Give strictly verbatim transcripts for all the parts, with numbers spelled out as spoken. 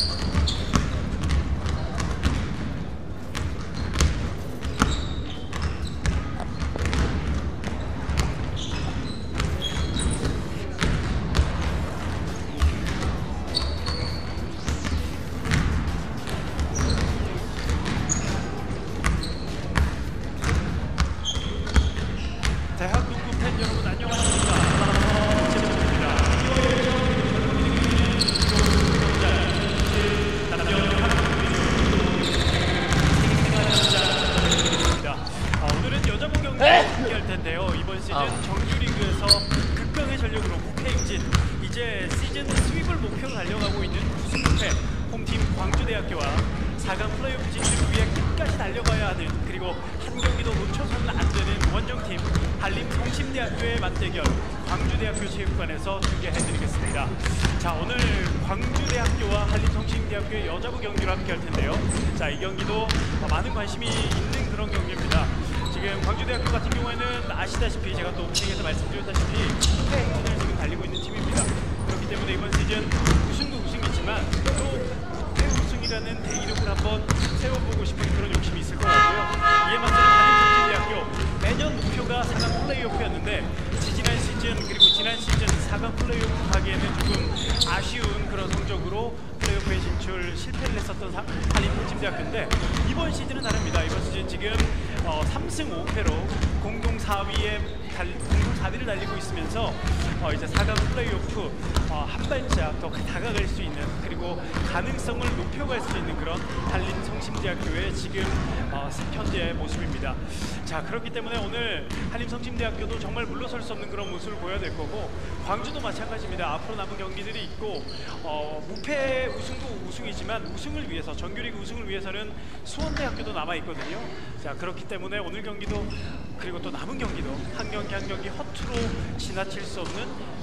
자, 그렇기 때문에 오늘 한림성심대학교도 정말 물러설 수 없는 그런 모습을 보여야 될 거고, 광주도 마찬가지입니다. 앞으로 남은 경기들이 있고, 어, 무패 우승도 우승이지만 우승을 위해서, 정규리그 우승을 위해서는 수원대학교도 남아있거든요. 자, 그렇기 때문에 오늘 경기도, 그리고 또 남은 경기도 한 경기 한 경기 허투루 지나칠 수 없는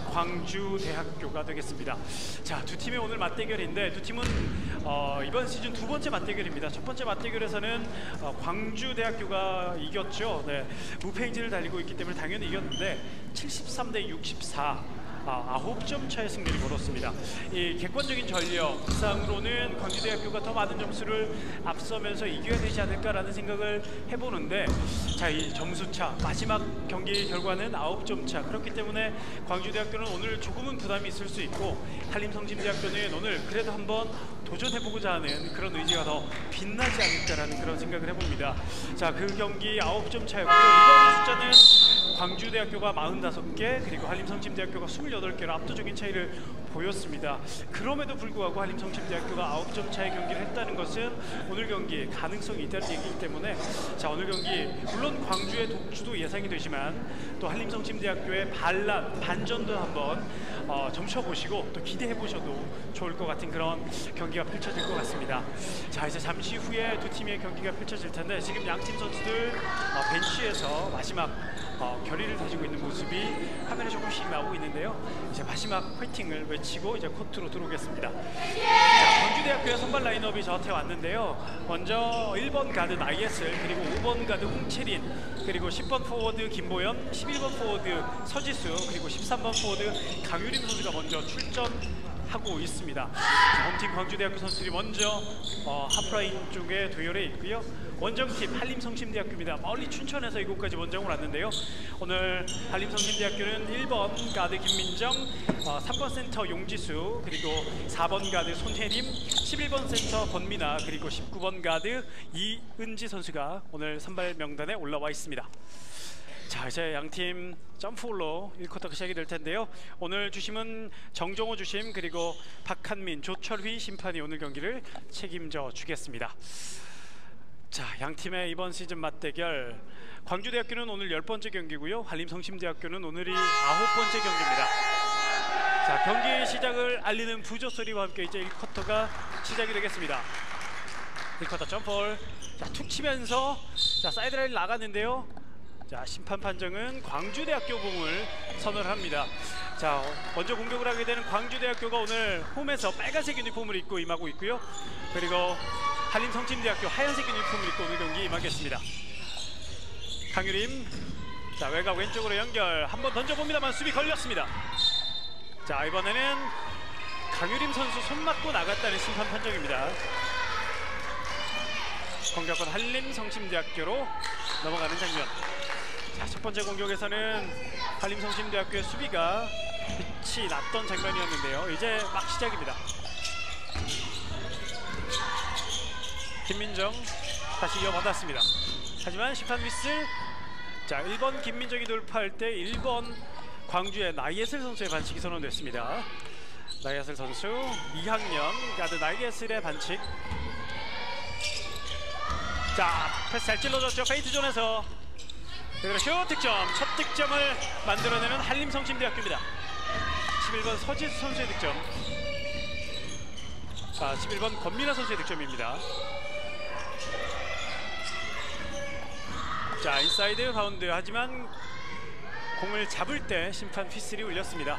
광주대학교가 되겠습니다. 자, 두 팀의 오늘 맞대결인데, 두 팀은 어, 이번 시즌 두 번째 맞대결입니다. 첫 번째 맞대결에서는 어, 광주대학교가 이겼죠. 네, 무패 행진을 달리고 있기 때문에 당연히 이겼는데 칠십삼 대 육십사, 아, 아홉 점 차의 승리를 거뒀습니다. 이 객관적인 전력상으로는 광주대학교가 더 많은 점수를 앞서면서 이겨야 되지 않을까라는 생각을 해보는데, 자, 이 점수차, 마지막 경기 결과는 아홉 점 차. 그렇기 때문에 광주대학교는 오늘 조금은 부담이 있을 수 있고, 한림성심대학교는 오늘 그래도 한번 도전해보고자 하는 그런 의지가 더 빛나지 않을까라는 그런 생각을 해봅니다. 자, 그 경기 아홉 점 차였고요. 이번 숫자는 광주대학교가 사십오 개, 그리고 한림성심대학교가 이십팔 개로 압도적인 차이를 보였습니다. 그럼에도 불구하고 한림성심대학교가 아홉 점 차의 경기를 했다는 것은 오늘 경기 가능성이 있다는 얘기이기 때문에, 자, 오늘 경기 물론 광주의 독주도 예상이 되지만 또 한림성심대학교의 반란, 반전도 한번 어, 점쳐보시고 또 기대해보셔도 좋을 것 같은 그런 경기가 펼쳐질 것 같습니다. 자, 이제 잠시 후에 두 팀의 경기가 펼쳐질 텐데, 지금 양팀 선수들 어, 벤치에서 마지막 어, 결의를 다지고 있는 모습이 화면에 조금씩 나오고 있는데요. 이제 마지막 화이팅을 외치고 이제 코트로 들어오겠습니다. 자, 광주대학교의 선발 라인업이 저한테 왔는데요. 먼저 일 번 가드 나이에슬, 그리고 오 번 가드 홍채린, 그리고 십 번 포워드 김보현, 십일 번 포워드 서지수, 그리고 십삼 번 포워드 강유림 선수가 먼저 출전하고 있습니다. 자, 홈팀 광주대학교 선수들이 먼저 어, 하프라인 쪽에 도열해 있고요. 원정팀 한림성심대학교입니다. 멀리 춘천에서 이곳까지 원정을 왔는데요. 오늘 한림성심대학교는 일 번 가드 김민정, 어, 삼 번 센터 용지수, 그리고 사 번 가드 손혜림, 십일 번 센터 권민아, 그리고 십구 번 가드 이은지 선수가 오늘 선발 명단에 올라와 있습니다. 자, 이제 양팀 점프홀로 일 쿼터가 시작이 될 텐데요. 오늘 주심은 정종호 주심, 그리고 박한민, 조철휘 심판이 오늘 경기를 책임져 주겠습니다. 자, 양팀의 이번 시즌 맞대결, 광주대학교는 오늘 열 번째 경기고요. 한림성심대학교는 오늘이 아홉 번째 경기입니다. 자, 경기 시작을 알리는 부조 소리와 함께 이제 일 쿼터가 시작이 되겠습니다. 일 쿼터 점프홀, 자, 툭 치면서 자, 사이드라인 나갔는데요. 자, 심판 판정은 광주대학교 공을 선언합니다. 자, 먼저 공격을 하게 되는 광주대학교가 오늘 홈에서 빨간색 유니폼을 입고 임하고 있고요. 그리고 한림성심대학교 하얀색 유니폼을 입고 오늘 경기 임하겠습니다. 강유림, 자, 외곽 왼쪽으로 연결, 한번 던져봅니다만 수비 걸렸습니다. 자, 이번에는 강유림 선수 손 맞고 나갔다는 심판 판정입니다. 공격권 한림성심대학교로 넘어가는 장면. 자, 첫 번째 공격에서는 한림성심대학교의 수비가 빛이 났던 장면이었는데요. 이제 막 시작입니다. 김민정 다시 이어받았습니다. 하지만 심판 미스. 자, 일 번 김민정이 돌파할 때 일 번 광주의 나이예슬 선수의 반칙이 선언됐습니다. 나이예슬 선수 이 학년 가드 나이예슬의 반칙. 자, 패스 잘 찔러줬죠. 페이트존에서 그대로 슛 득점. 첫 득점을 만들어내는 한림성심대학교입니다. 십일 번 서지수 선수의 득점. 자, 십일 번 권민아 선수의 득점입니다. 자, 인사이드 바운드. 하지만 공을 잡을 때 심판 휘슬이 울렸습니다.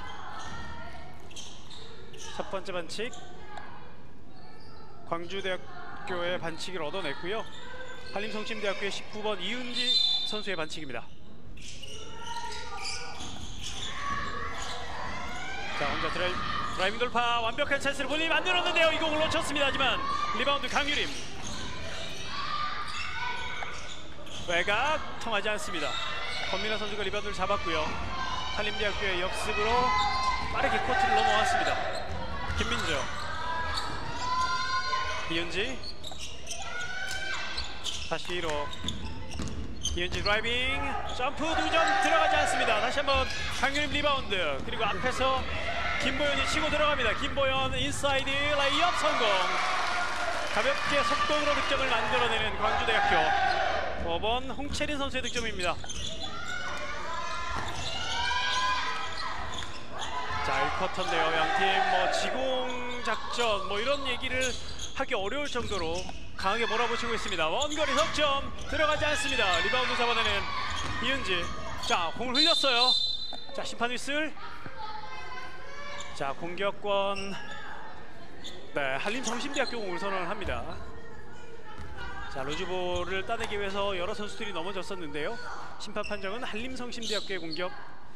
첫 번째 반칙 광주대학교의 반칙을 얻어냈고요. 한림성심대학교의 십구 번 이은지 선수의 반칙입니다. 자, 혼자 드라이, 드라이빙 돌파. 완벽한 찬스를 본인이 만들었는데요. 이 공을 놓쳤습니다. 하지만 리바운드 강유림. 외곽 통하지 않습니다. 권민아 선수가 리바운드를 잡았고요. 한림대학교의 역습으로 빠르게 코트를 넘어왔습니다. 김민정, 이은지, 다시 로 이은지 드라이빙 점프 두 점 들어가지 않습니다. 다시 한번 강유림 리바운드. 그리고 앞에서 김보현이 치고 들어갑니다. 김보현 인사이드 레이업 성공. 가볍게 속공으로 득점을 만들어내는 광주대학교. 오 번 홍채린 선수의 득점입니다. 자, 일 쿼터인데요. 양팀 뭐 지공 작전 뭐 이런 얘기를 하기 어려울 정도로 강하게 몰아붙이고 있습니다. 원거리 석점 들어가지 않습니다. 리바운드 잡아내는 이은지. 자, 공을 흘렸어요. 자, 심판 휘슬. 자, 공격권 네, 한림성심대학교 공을 선언을 합니다. 자, 루즈볼을 따내기 위해서 여러 선수들이 넘어졌었는데요. 심판 판정은 한림성심대학교의 공격.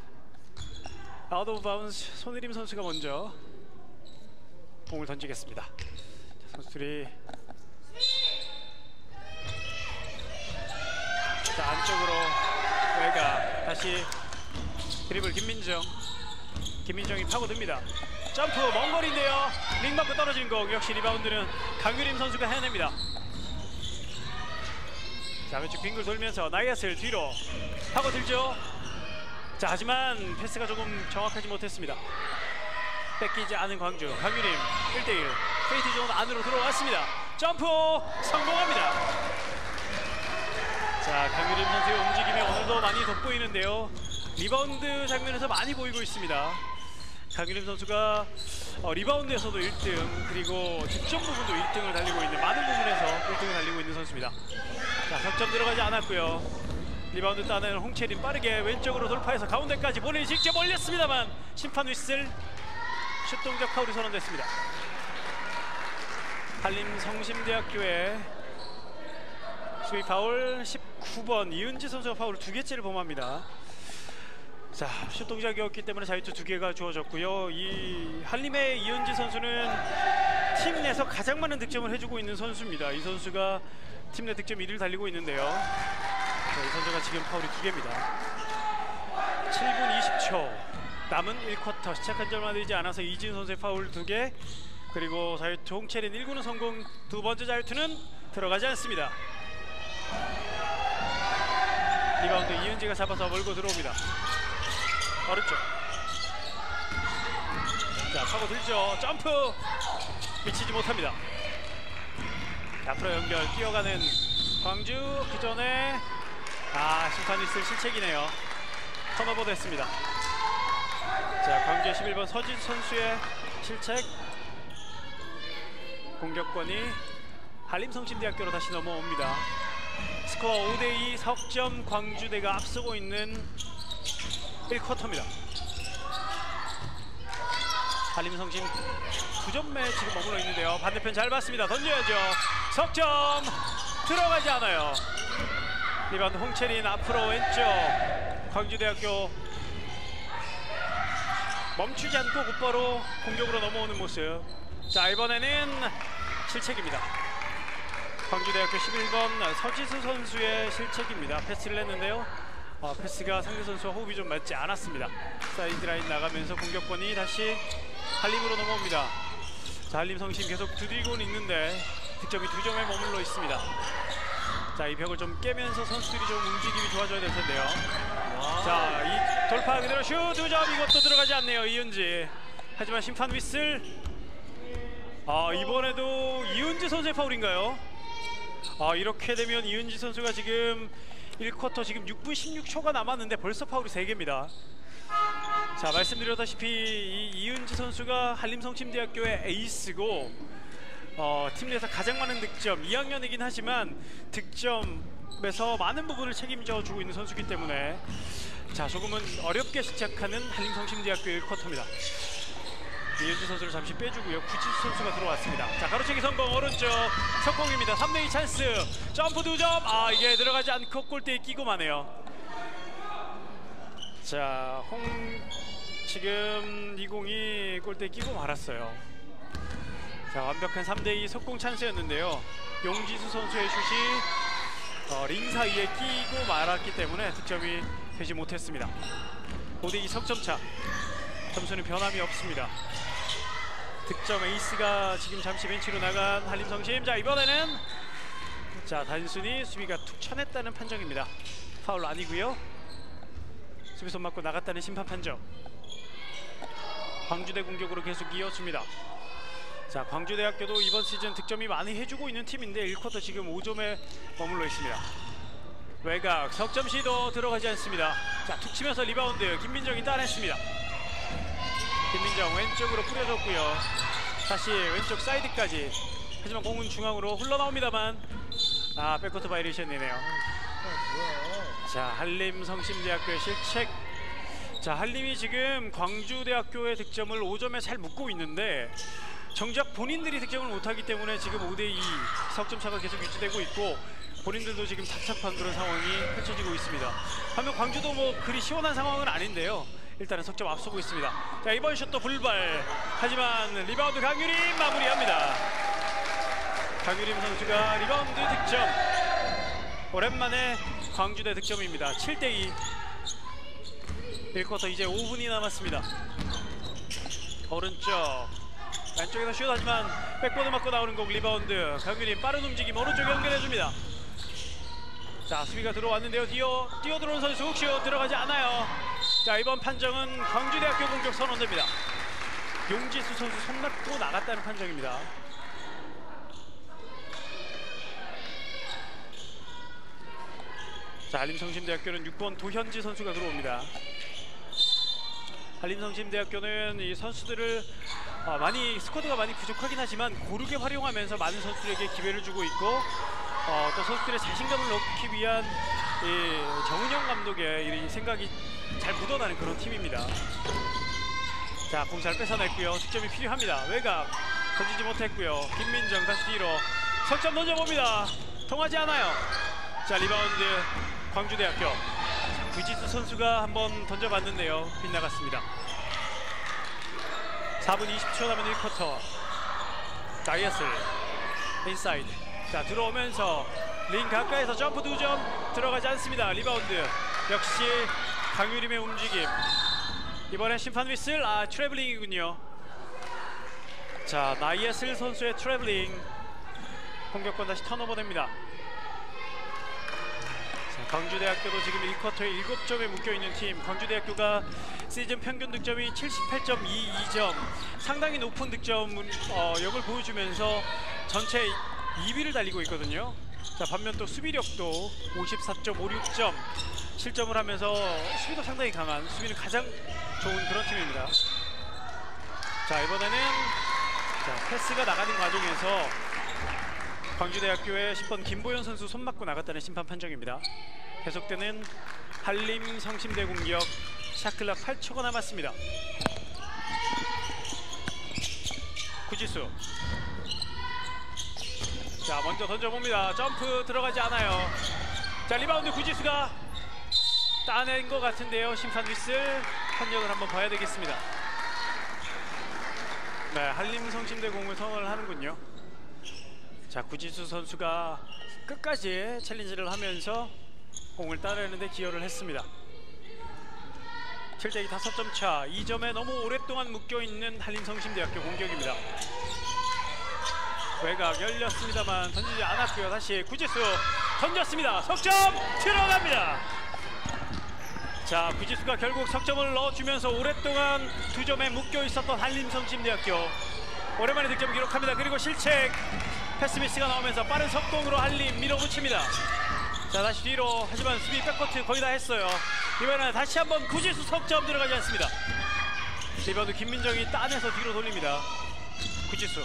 아웃 오브 바운스. 손혜림 선수가 먼저 공을 던지겠습니다. 자, 선수들이 자, 안쪽으로 외곽. 다시 드리블 김민정. 김민정이 파고듭니다. 점프 먼 거리인데요. 링 맞고 떨어진 공. 역시 리바운드는 강유림 선수가 해냅니다. 자, 왼쪽 빙글 돌면서 나이예슬 뒤로 파고들죠. 자, 하지만 패스가 조금 정확하지 못했습니다. 뺏기지 않은 광주. 강유림 일 대 일. 페이트 존 안으로 들어왔습니다. 점프 성공합니다. 자, 강유림 선수의 움직임이 오늘도 많이 돋보이는데요. 리바운드 장면에서 많이 보이고 있습니다. 강유림 선수가 어, 리바운드에서도 일 등, 그리고 득점 부분도 일 등을 달리고 있는, 많은 부분에서 일 등을 달리고 있는 선수입니다. 자, 석점 들어가지 않았고요. 리바운드 따내는 홍채린 빠르게 왼쪽으로 돌파해서 가운데까지 본인이 직접 올렸습니다만 심판 휘슬. 슛 동작 파울이 선언됐습니다. 한림성심대학교의 수비 파울. 십구 번 이은지 선수가 파울을 두 개째를 범합니다. 자, 슛 동작이었기 때문에 자유투 두 개가 주어졌고요. 이 한림의 이은지 선수는 팀 내에서 가장 많은 득점을 해주고 있는 선수입니다. 이 선수가 팀 내 득점 일 위를 달리고 있는데요. 자, 이 선수가 지금 파울이 두 개입니다. 칠 분 이십 초 남은 일 쿼터. 시작한 지 얼마 되지 않아서 이지은 선수의 파울 두 개, 그리고 자유투 홍채린 일 구는 성공. 두 번째 자유투는 들어가지 않습니다. 리바운드 이은지가 잡아서 몰고 들어옵니다. 오른쪽. 자, 파고들죠. 점프 미치지 못합니다. 앞으로 연결 뛰어가는 광주. 그 전에 아, 심판 휘슬 실책이네요. 턴오버 됐습니다. 자, 광주의 십일 번 서진 선수의 실책. 공격권이 한림성심대학교로 다시 넘어옵니다. 스코어 오 대 이. 석점 광주대가 앞서고 있는 일 쿼터입니다. 한림성심 구 점에 지금 머물러 있는데요. 반대편 잘 봤습니다. 던져야죠. 석점 들어가지 않아요. 리바운드 홍채린 앞으로 왼쪽. 광주대학교 멈추지 않고 곧바로 공격으로 넘어오는 모습. 자, 이번에는 실책입니다. 광주대학교 십일 번 서지수 선수의 실책입니다. 패스를 했는데요. 어, 패스가 상대 선수와 호흡이 좀 맞지 않았습니다. 사이드라인 나가면서 공격권이 다시 한림으로 넘어옵니다. 자, 한림성심 계속 두드리고는 있는데 득점이 두 점에 머물러 있습니다. 자, 이 벽을 좀 깨면서 선수들이 좀 움직임이 좋아져야 될 텐데요. 와. 자, 이 돌파 그대로 슛 두 점, 이것도 들어가지 않네요. 이은지. 하지만 심판 휘슬. 아, 이번에도 이은지 선수의 파울인가요? 아, 이렇게 되면 이은지 선수가 지금 일 쿼터 지금 육 분 십육 초가 남았는데 벌써 파울이 세 개입니다. 자, 말씀드렸다시피 이 이은지 선수가 한림성심대학교의 에이스고 어, 팀 내에서 가장 많은 득점, 이 학년이긴 하지만 득점에서 많은 부분을 책임져 주고 있는 선수이기 때문에 자, 조금은 어렵게 시작하는 한림성심대학교 일 쿼터입니다. 이은지 선수를 잠시 빼주고요. 구지수 선수가 들어왔습니다. 자, 가로채기 성공. 오른쪽 석공입니다. 삼 대 이 찬스. 점프 두 점. 아, 이게 들어가지 않고 골대에 끼고 마네요. 자, 홍 지금 이 공이 골대에 끼고 말았어요. 자, 완벽한 삼 대 이 석공 찬스였는데요. 용지수 선수의 슛이 어, 링 사이에 끼고 말았기 때문에 득점이 되지 못했습니다. 오 대 이 석점차. 점수는 변함이 없습니다. 득점 에이스가 지금 잠시 벤치로 나간 한림성심. 자, 이번에는 자, 단순히 수비가 툭 쳐냈다는 판정입니다. 파울 아니고요. 수비손 맞고 나갔다는 심판 판정. 광주대 공격으로 계속 이어집니다. 자, 광주대학교도 이번 시즌 득점이 많이 해주고 있는 팀인데 일 쿼터 지금 오 점에 머물러 있습니다. 외곽 석점 시도 들어가지 않습니다. 자, 툭 치면서 리바운드 김민정이 따냈습니다. 김민정 왼쪽으로 뿌려줬고요. 다시 왼쪽 사이드까지. 하지만 공은 중앙으로 흘러나옵니다만 아, 백코트 바이레이션이네요. 자, 한림성심대학교의 실책. 자, 한림이 지금 광주대학교의 득점을 오 점에 잘 묶고 있는데 정작 본인들이 득점을 못하기 때문에 지금 오 대 이 석점차가 계속 유지되고 있고 본인들도 지금 답답한 그런 상황이 펼쳐지고 있습니다. 반면 광주도 뭐 그리 시원한 상황은 아닌데요. 일단은 석점 앞서고 있습니다. 자, 이번 슛도 불발. 하지만 리바운드 강유림 마무리합니다. 강유림 선수가 리바운드 득점. 오랜만에 광주대 득점입니다. 칠 대 이. 일 쿼터 이제 오 분이 남았습니다. 오른쪽 왼쪽에서 슛. 하지만 백보드 맞고 나오는 공. 리바운드 강유림 빠른 움직임 오른쪽 연결해줍니다. 자, 수비가 들어왔는데요. 뛰어 뛰어 들어온 선수 훅슛 들어가지 않아요. 자, 이번 판정은 광주대학교 공격 선언됩니다. 용지수 선수 손 맞고 나갔다는 판정입니다. 자, 한림성심대학교는 육 번 도현지 선수가 들어옵니다. 한림성심대학교는 이 선수들을 어, 많이 스쿼드가 많이 부족하긴 하지만 고르게 활용하면서 많은 선수들에게 기회를 주고 있고 어, 또 선수들의 자신감을 넣기 위한 이 정은영 감독의 이 생각이 잘 묻어나는 그런 팀입니다. 자, 공 잘 뺏어냈고요. 득점이 필요합니다. 외곽 던지지 못했고요. 김민정 다시 뒤로 석점 던져봅니다. 통하지 않아요. 자, 리바운드 광주대학교. 자, 구지수 선수가 한번 던져봤는데요. 빗나갔습니다. 사 분 이십 초 남은 일 쿼터. 다이어슬 인사이드. 자, 들어오면서 링 가까이서 점프 두 점 들어가지 않습니다. 리바운드 역시 강유림의 움직임. 이번에 심판 휘슬. 아, 트래블링이군요. 자, 나이에슬 선수의 트래블링. 공격권 다시 턴오버 됩니다. 자, 광주대학교도 지금 일 쿼터에 일곱 점에 묶여있는 팀. 광주대학교가 시즌 평균 득점이 칠십팔 점 이이 점, 상당히 높은 득점력을 어, 보여주면서 전체 이 위를 달리고 있거든요. 자, 반면 또 수비력도 오십사 점 오육 점, 실점을 하면서 수비도 상당히 강한, 수비는 가장 좋은 그런 팀입니다. 자, 이번에는 자, 패스가 나가는 과정에서 광주대학교의 십 번 김보현 선수 손 맞고 나갔다는 심판 판정입니다. 계속되는 한림성심대 공격. 샷클락 팔 초가 남았습니다. 구지수. 자, 먼저 던져봅니다. 점프 들어가지 않아요. 자, 리바운드 구지수가 따낸 것 같은데요. 심판 휘슬 판정을 한번 봐야 되겠습니다. 네, 한림성심대 공을 선언을 하는군요. 자, 구지수 선수가 끝까지 챌린지를 하면서 공을 따내는데 기여를 했습니다. 칠 대 이 다섯 점 차, 이 점에 너무 오랫동안 묶여있는 한림성심대학교 공격입니다. 외곽 열렸습니다만 던지지 않았고요. 다시 구지수 던졌습니다. 석점 들어갑니다. 자, 구지수가 결국 석점을 넣어주면서 오랫동안 두 점에 묶여있었던 한림성심대학교 오랜만에 득점을 기록합니다. 그리고 실책 패스 미스가 나오면서 빠른 속공으로 한림 밀어붙입니다. 자, 다시 뒤로. 하지만 수비 백코트 거의 다 했어요. 이번에는 다시 한번 구지수 석점 들어가지 않습니다. 리바운드 김민정이 따내서 뒤로 돌립니다. 구지수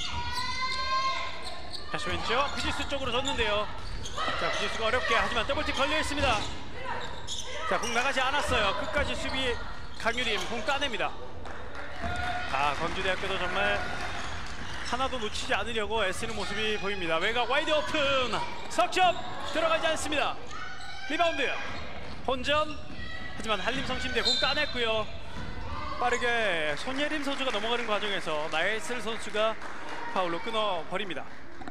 다시 왼쪽 구지수 쪽으로 줬는데요. 자, 구지수가 어렵게 하지만 더블팀 걸려있습니다. 자, 공 나가지 않았어요. 끝까지 수비 강유림 공 따냅니다. 아, 광주대학교도 정말 하나도 놓치지 않으려고 애쓰는 모습이 보입니다. 외곽 와이드 오픈 석점 들어가지 않습니다. 리바운드 본전. 하지만 한림성심대 공 따냈고요. 빠르게 손예림 선수가 넘어가는 과정에서 나예슬 선수가 파울로 끊어버립니다.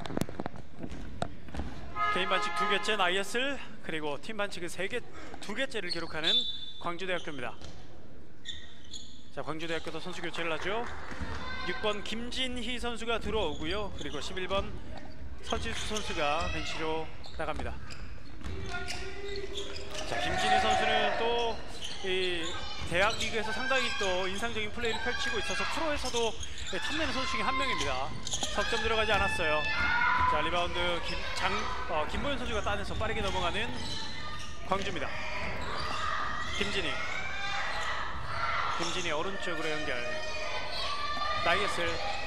개인 반칙 두 개째 나예슬, 그리고 팀 반칙은 세 개, 두 개째를 기록하는 광주대학교입니다. 자, 광주대학교도 선수 교체를 하죠. 육 번 김진희 선수가 들어오고요. 그리고 십일 번 서지수 선수가 벤치로 나갑니다. 자, 김진희 선수는 또 이 대학 리그에서 상당히 또 인상적인 플레이를 펼치고 있어서 프로에서도 탐내는 선수 중에 한 명입니다. 석점 들어가지 않았어요. 자, 리바운드 김, 장, 어, 김보현 선수가 따내서 빠르게 넘어가는 광주입니다. 김진희 김진희 오른쪽으로 연결. 나이에슬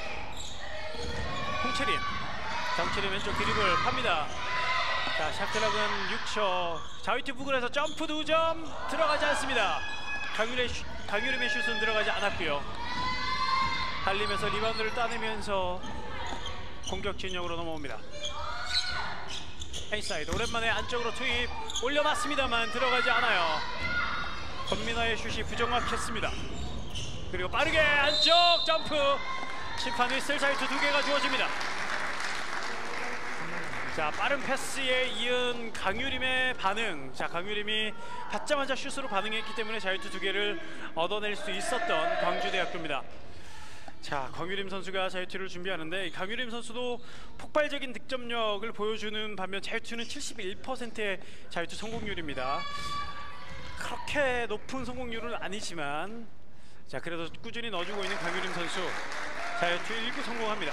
홍채린 정채린 왼쪽 드리블 팝니다. 자, 샤클락은 육 초. 자유투 부근에서 점프 두 점 들어가지 않습니다. 강유림의, 슈, 강유림의 슛은 들어가지 않았고요. 한림에서 리바운드를 따내면서 공격 진영으로 넘어옵니다. 인사이드 오랜만에 안쪽으로 투입 올려놨습니다만 들어가지 않아요. 권민아의 슛이 부정확했습니다. 그리고 빠르게 안쪽 점프. 심판 휘슬. 자유투 두 개가 주어집니다. 자, 빠른 패스에 이은 강유림의 반응. 자, 강유림이 받자마자 슛으로 반응했기 때문에 자유투 두 개를 얻어낼 수 있었던 광주대학교입니다. 자, 강유림 선수가 자유투를 준비하는데, 강유림 선수도 폭발적인 득점력을 보여주는 반면 자유투는 칠십일 퍼센트의 자유투 성공률입니다. 그렇게 높은 성공률은 아니지만, 자, 그래도 꾸준히 넣어주고 있는 강유림 선수. 자유투 일 구 성공합니다.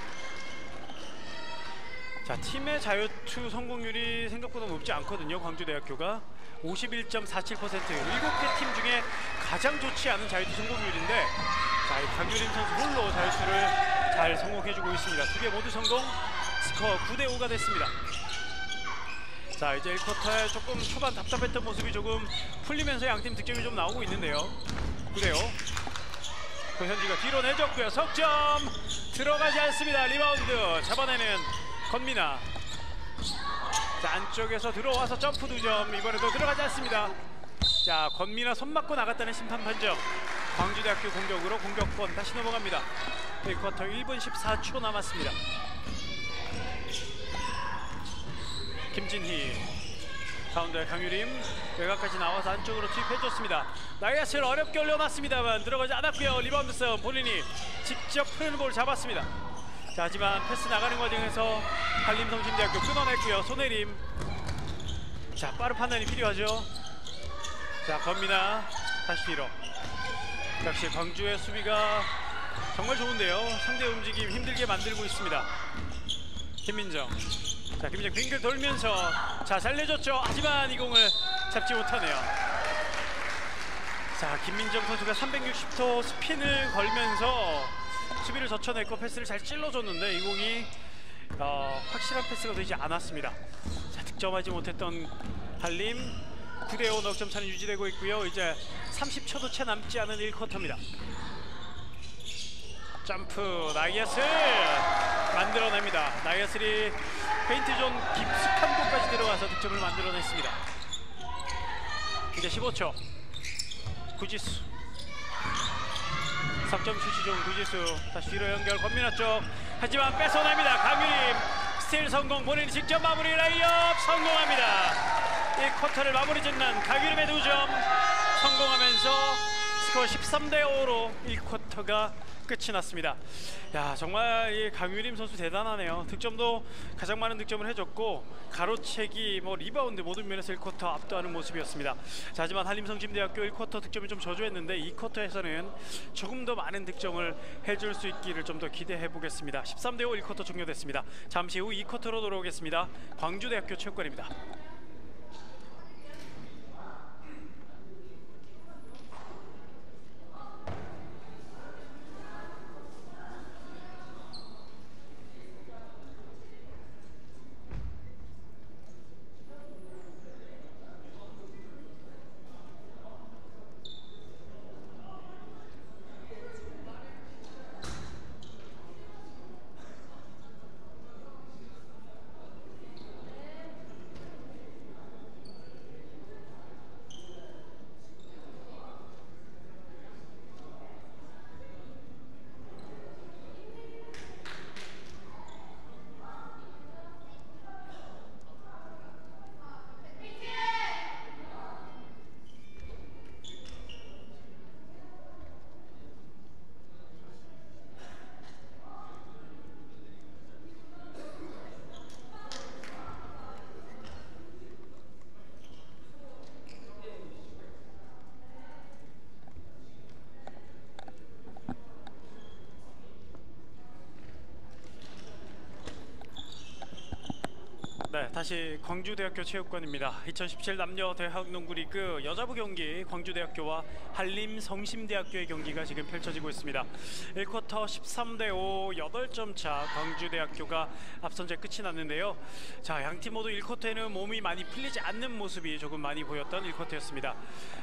자, 팀의 자유투 성공률이 생각보다 높지 않거든요. 광주대학교가 오십일 점 사칠 퍼센트, 일곱 개 팀 중에 가장 좋지 않은 자유투 성공률인데, 자, 이 강유림 선수 홀로 자유투를 잘 성공해주고 있습니다. 두 개 모두 성공. 스코어 구 대 오가 됐습니다. 자, 이제 일 쿼터에 조금 초반 답답했던 모습이 조금 풀리면서 양팀 득점이 좀 나오고 있는데요. 구 대 오. 고현지가 뒤로 내줬고요. 석점 들어가지 않습니다. 리바운드 잡아내는 권민아. 자, 안쪽에서 들어와서 점프 두 점. 이번에도 들어가지 않습니다. 자, 권민아 손 맞고 나갔다는 심판 판정. 광주대학교 공격으로 공격권 다시 넘어갑니다. 일 쿼터 일 분 십사 초 남았습니다. 김진희 가운데 강유림 외곽까지 나와서 안쪽으로 투입해줬습니다. 나이아슬 어렵게 올려놨습니다만 들어가지 않았고요. 리바운드 싸움 본인이 직접 흐르는 볼 잡았습니다. 자, 하지만 패스 나가는 과정에서 한림성심대학교 끊어냈고요. 손혜림. 자, 빠른 판단이 필요하죠. 자, 권민아 다시 뒤로. 역시 광주의 수비가 정말 좋은데요. 상대 움직임 힘들게 만들고 있습니다. 김민정. 자, 김민정 빙글 돌면서 자, 잘 내줬죠. 하지만 이 공을 잡지 못하네요. 자, 김민정 선수가 삼백육십 도 스핀을 걸면서 수비를 젖혀냈고 패스를 잘 찔러줬는데 이 공이 어, 확실한 패스가 되지 않았습니다. 자, 득점하지 못했던 한림. 구 대 오 넉점 차는 유지되고 있고요. 이제 삼십 초도 채 남지 않은 일 쿼터입니다. 점프 나이아슬 만들어냅니다. 나이아슬이 페인트존 깊숙한 곳까지 들어가서 득점을 만들어냈습니다. 이제 십오 초. 구지수 석점 슛이 좀 구지수 다시 뒤로 연결 권민아 쪽 하지만 뺏어냅니다. 강유림 스틸 성공 본인이 직접 마무리 레이업 성공합니다. 이 쿼터를 마무리 짓는 강유림의 두 점 성공하면서 스코어 십삼 대 오로 일 쿼터가 끝이 났습니다. 야 정말 이 강유림 선수 대단하네요. 득점도 가장 많은 득점을 해줬고 가로채기, 뭐 리바운드 모든 면에서 일 쿼터 압도하는 모습이었습니다. 자, 하지만 한림성심대학교 일 쿼터 득점이 좀 저조했는데 이 쿼터에서는 조금 더 많은 득점을 해줄 수 있기를 좀 더 기대해 보겠습니다. 십삼 대 오 일 쿼터 종료됐습니다. 잠시 후 이 쿼터로 돌아오겠습니다. 광주대학교 체육관입니다. 네, 다시 광주대학교 체육관입니다. 이천십칠 남녀 대학농구 리그 여자부 경기 광주대학교와 한림성심대학교의 경기가 지금 펼쳐지고 있습니다. 일 쿼터 십삼 대 오 여덟 점 차 광주대학교가 앞선 채 끝이 났는데요. 자, 양팀 모두 일 쿼터에는 몸이 많이 풀리지 않는 모습이 조금 많이 보였던 일 쿼터였습니다.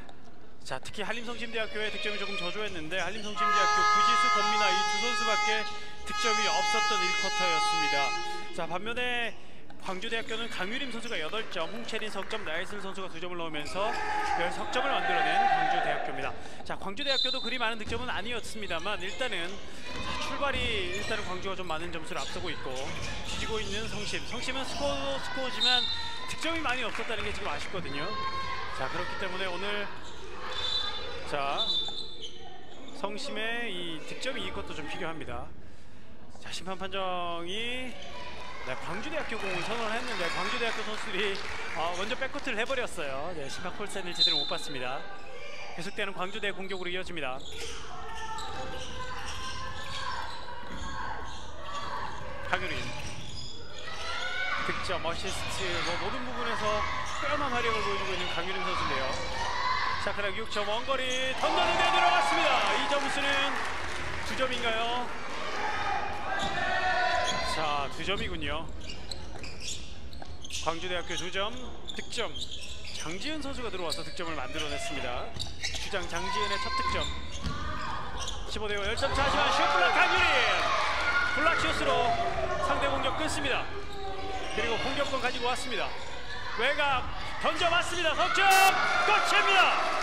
자, 특히 한림성심대학교의 득점이 조금 저조했는데 한림성심대학교 구지수, 권민아 이 두 선수밖에 득점이 없었던 일 쿼터였습니다. 자, 반면에 광주대학교는 강유림 선수가 여덟 점, 홍채린 석점, 나혜슬 선수가 두 점을 넣으면서 열 석점을 만들어낸 광주대학교입니다. 자, 광주대학교도 그리 많은 득점은 아니었습니다만 일단은 출발이 일단은 광주가 좀 많은 점수를 앞서고 있고 뒤지고 있는 성심. 성심은 스코어 스코어지만 득점이 많이 없었다는 게 지금 아쉽거든요. 자, 그렇기 때문에 오늘 자 성심의 이 득점이 이 것도 좀 필요합니다. 자, 심판 판정이 네, 광주대학교 공을 선언을 했는데 광주대학교 선수들이 어, 먼저 백코트를 해버렸어요. 네, 심판 콜센을 제대로 못 봤습니다. 계속되는 광주대 공격으로 이어집니다. 강유림 득점, 어시스트 뭐 모든 부분에서 빼어난 활약을 보여주고 있는 강유림 선수인데요. 자, 그럼 육 점 원거리 던졌는데 들어갔습니다. 이 점수는 두 점인가요? 자, 두 점이군요. 광주대학교 두 점, 득점 장지은 선수가 들어와서 득점을 만들어냈습니다. 주장 장지은의 첫 득점. 십오 대 오 십 점 차. 하지만 슛블락 강유림 블락슛으로 상대 공격 끊습니다. 그리고 공격권 가지고 왔습니다. 외곽 던져봤습니다. 석점 끝입니다.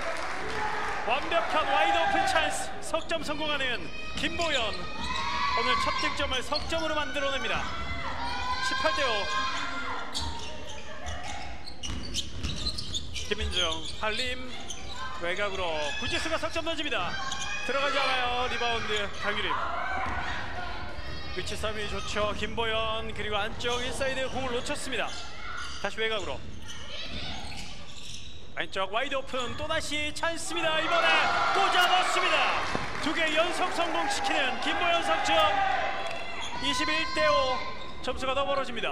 완벽한 와이드 오픈 찬스, 석점 성공하는 김보연. 오늘 첫 득점을 석점으로 만들어냅니다. 십팔 대 오. 김민정, 한림 외곽으로 구지수가 석점 던집니다. 들어가지 않아요. 리바운드 강유림. 위치 싸움이 좋죠. 김보연. 그리고 안쪽 인사이드 공을 놓쳤습니다. 다시 외곽으로 왼쪽 와이드 오픈. 또다시 찬스입니다. 이번에 꽂아 넣습니다. 두 개 연속 성공시키는 김보연 석점. 이십일 대 오. 점수가 더 벌어집니다.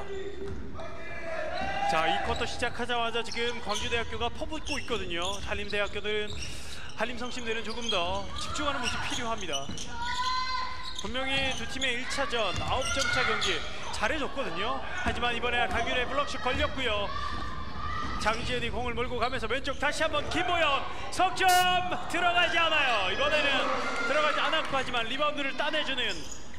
자, 이 쿼터 시작하자마자 지금 광주대학교가 퍼붓고 있거든요. 한림대학교들은 한림성심들은 조금 더 집중하는 모습이 필요합니다. 분명히 두 팀의 일 차전 아홉 점 차 경기 잘해줬거든요. 하지만 이번에 강유림의 블럭슛 걸렸고요. 장지은이 공을 몰고 가면서 왼쪽 다시 한번 김보연 석점 들어가지 않아요. 이번에는 들어가지 않았고 하지만 리바운드를 따내주는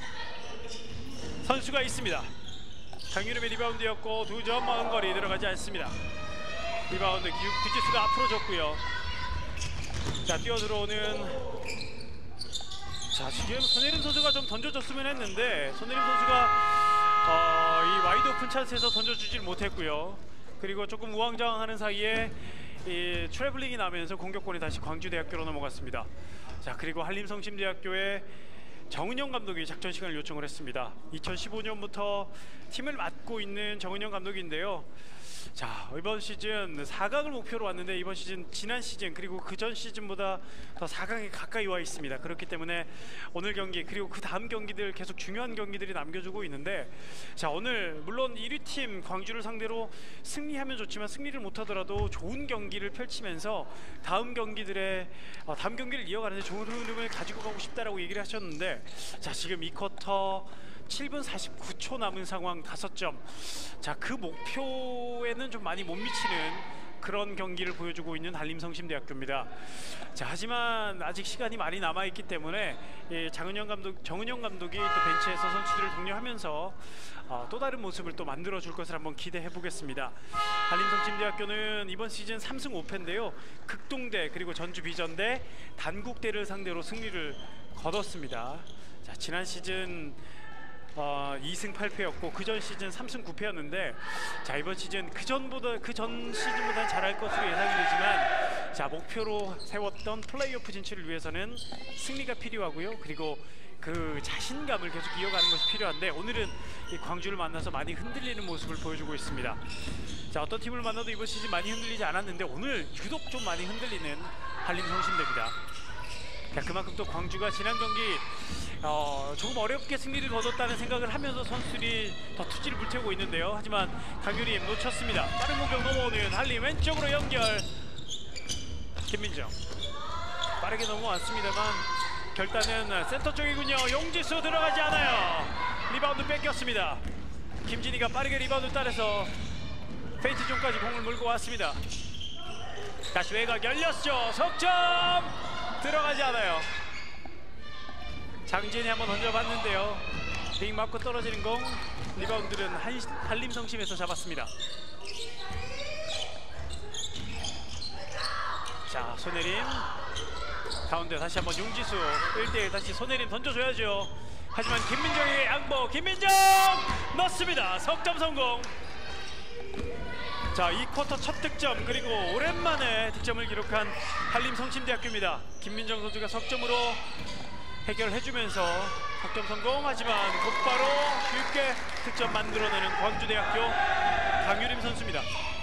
선수가 있습니다. 강유림의 리바운드였고 두 점 먼 거리 들어가지 않습니다. 리바운드 구지수가 앞으로 줬고요. 자, 뛰어 들어오는 자, 지금 손예림 선수가 좀 던져줬으면 했는데 손예림 선수가 어, 이 와이드 오픈 찬스에서 던져주질 못했고요. 그리고 조금 우왕좌왕하는 사이에 이 트래블링이 나면서 공격권이 다시 광주대학교로 넘어갔습니다. 자, 그리고 한림성심대학교의 정은영 감독이 작전 시간을 요청을 했습니다. 이천십오 년부터 팀을 맡고 있는 정은영 감독인데요. 자, 이번 시즌 사 강을 목표로 왔는데 이번 시즌 지난 시즌 그리고 그 전 시즌보다 더 사 강에 가까이 와 있습니다. 그렇기 때문에 오늘 경기 그리고 그 다음 경기들 계속 중요한 경기들이 남겨주고 있는데, 자, 오늘 물론 일 위 팀 광주를 상대로 승리하면 좋지만 승리를 못하더라도 좋은 경기를 펼치면서 다음 경기들의 어, 다음 경기를 이어가는데 좋은 흐름을 가지고 가고 싶다라고 얘기를 하셨는데, 자, 지금 이 쿼터 칠 분 사십구 초 남은 상황 다섯 점. 자, 그 목표에는 좀 많이 못 미치는 그런 경기를 보여주고 있는 한림성심대학교입니다. 자, 하지만 아직 시간이 많이 남아있기 때문에 예, 장은영 감독, 정은영 감독이 또 벤치에서 선수들을 독려하면서 어, 또 다른 모습을 또 만들어줄 것을 한번 기대해 보겠습니다. 한림성심대학교는 이번 시즌 삼 승 오 패인데요. 극동대 그리고 전주 비전대, 단국대를 상대로 승리를 거뒀습니다. 자, 지난 시즌 어, 이 승 팔 패였고 그 전 시즌 삼 승 구 패였는데, 자, 이번 시즌 그 전보다 그 전 시즌보다 잘할 것으로 예상이 되지만, 자, 목표로 세웠던 플레이오프 진출을 위해서는 승리가 필요하고요. 그리고 그 자신감을 계속 이어가는 것이 필요한데, 오늘은 이 광주를 만나서 많이 흔들리는 모습을 보여주고 있습니다. 자, 어떤 팀을 만나도 이번 시즌 많이 흔들리지 않았는데 오늘 유독 좀 많이 흔들리는 한림성심대입니다. 자, 그만큼 또 광주가 지난 경기 어, 조금 어렵게 승리를 거뒀다는 생각을 하면서 선수들이 더 투지를 불태우고 있는데요. 하지만 강유림 놓쳤습니다. 빠른 공격 넘어오는 한림 왼쪽으로 연결. 김민정 빠르게 넘어왔습니다만 결단은 센터 쪽이군요. 용지수 들어가지 않아요. 리바운드 뺏겼습니다. 김진희가 빠르게 리바운드 따라서 페인트 존까지 공을 몰고 왔습니다. 다시 외곽 열렸죠. 석점 들어가지 않아요. 장진이 한번 던져봤는데요. 빅 맞고 떨어지는 공, 리바운드는 한, 한림성심에서 잡았습니다. 자, 손예림 가운데 다시 한번 용지수 일 대 일 다시 손예림 던져줘야죠. 하지만 김민정의 양보, 김민정 넣습니다. 석점 성공. 자, 이 쿼터 첫 득점 그리고 오랜만에 득점을 기록한 한림성심대학교입니다. 김민정 선수가 석점으로 해결해주면서 석점 성공하지만 곧바로 쉽게 득점 만들어내는 광주대학교 강유림 선수입니다.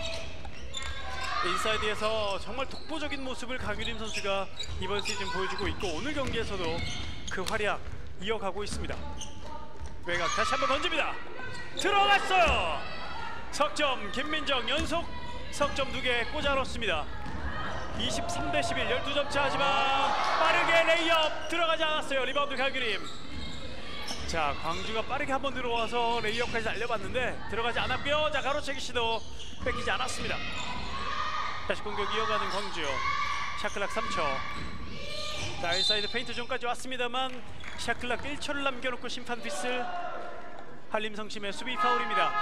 인사이드에서 정말 독보적인 모습을 강유림 선수가 이번 시즌 보여주고 있고 오늘 경기에서도 그 활약 이어가고 있습니다. 외곽 다시 한번 던집니다. 들어갔어요. 석점 김민정 연속 석점 두 개 꽂아 넣습니다. 이십삼 대 십일 열두 점 차. 하지만 빠르게 레이업 들어가지 않았어요. 리바운드 강유림. 자, 광주가 빠르게 한번 들어와서 레이업까지 날려봤는데 들어가지 않았고요. 자, 가로채기 시도 뺏기지 않았습니다. 다시 공격 이어가는 광주. 샤클락 삼 초. 자, 인사이드 페인트 존까지 왔습니다만 샤클락 일 초를 남겨놓고 심판 휘슬. 한림성심의 수비 파울입니다.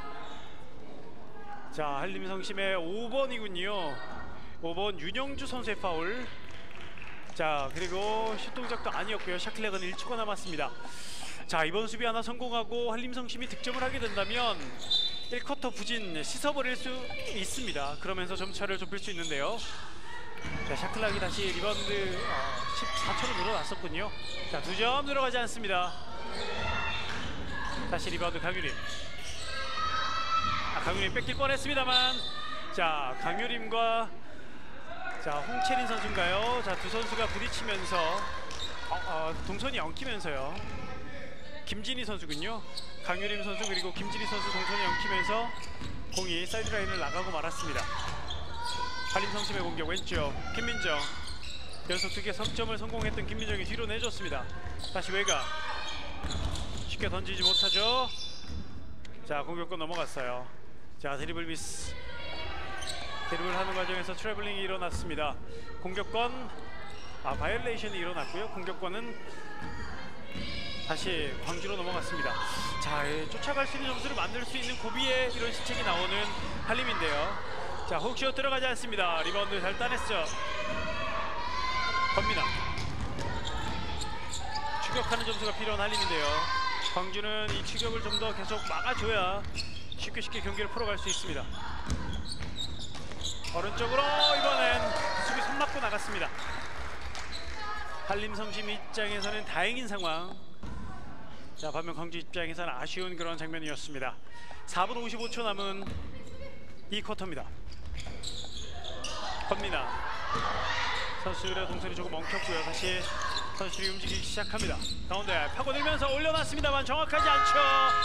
자, 한림성심의 오 번이군요. 오 번 윤영주 선수의 파울. 자, 그리고 슛 동작도 아니었고요. 샤클락은 일 초가 남았습니다. 자, 이번 수비 하나 성공하고 한림성심이 득점을 하게 된다면 일 쿼터 부진 씻어버릴 수 있습니다. 그러면서 점차를 좁힐 수 있는데요. 자, 샤클락이 다시 리바운드 어, 십사 초로 늘어났었군요. 자, 두 점 들어가지 않습니다. 다시 리바운드 강유림. 아, 강유림 뺏길 뻔했습니다만, 자, 강유림과 자, 홍채린 선수인가요? 자, 두 선수가 부딪히면서 어, 어, 동선이 엉키면서요. 김진희 선수군요. 강유림 선수 그리고 김진희 선수 동선이 엉키면서 공이 사이드라인을 나가고 말았습니다. 한림성심의 공격 왼쪽 김민정. 연속 두 개 석점을 성공했던 김민정이 뒤로 내줬습니다. 다시 외곽. 쉽게 던지지 못하죠. 자, 공격권 넘어갔어요. 자, 드리블 미스. 드리블 하는 과정에서 트래블링이 일어났습니다. 공격권 아 바이올레이션이 일어났고요. 공격권은 다시 광주로 넘어갔습니다. 자, 예, 쫓아갈 수 있는 점수를 만들 수 있는 고비에 이런 실책이 나오는 한림인데요. 자, 훅슛 들어가지 않습니다. 리바운드 잘 따냈죠. 권민아. 추격하는 점수가 필요한 한림인데요. 광주는 이 추격을 좀 더 계속 막아줘야 쉽게 쉽게 경기를 풀어갈 수 있습니다. 오른쪽으로 이번엔 수비 손 맞고 나갔습니다. 한림성심 입장에서는 다행인 상황. 자, 반면 광주 입장에서는 아쉬운 그런 장면이었습니다. 사 분 오십오 초 남은 이 쿼터입니다. 권민아 선수들의 동선이 조금 엉켰고요. 다시 선수들이 움직이기 시작합니다. 가운데 파고들면서 올려놨습니다만 정확하지 않죠.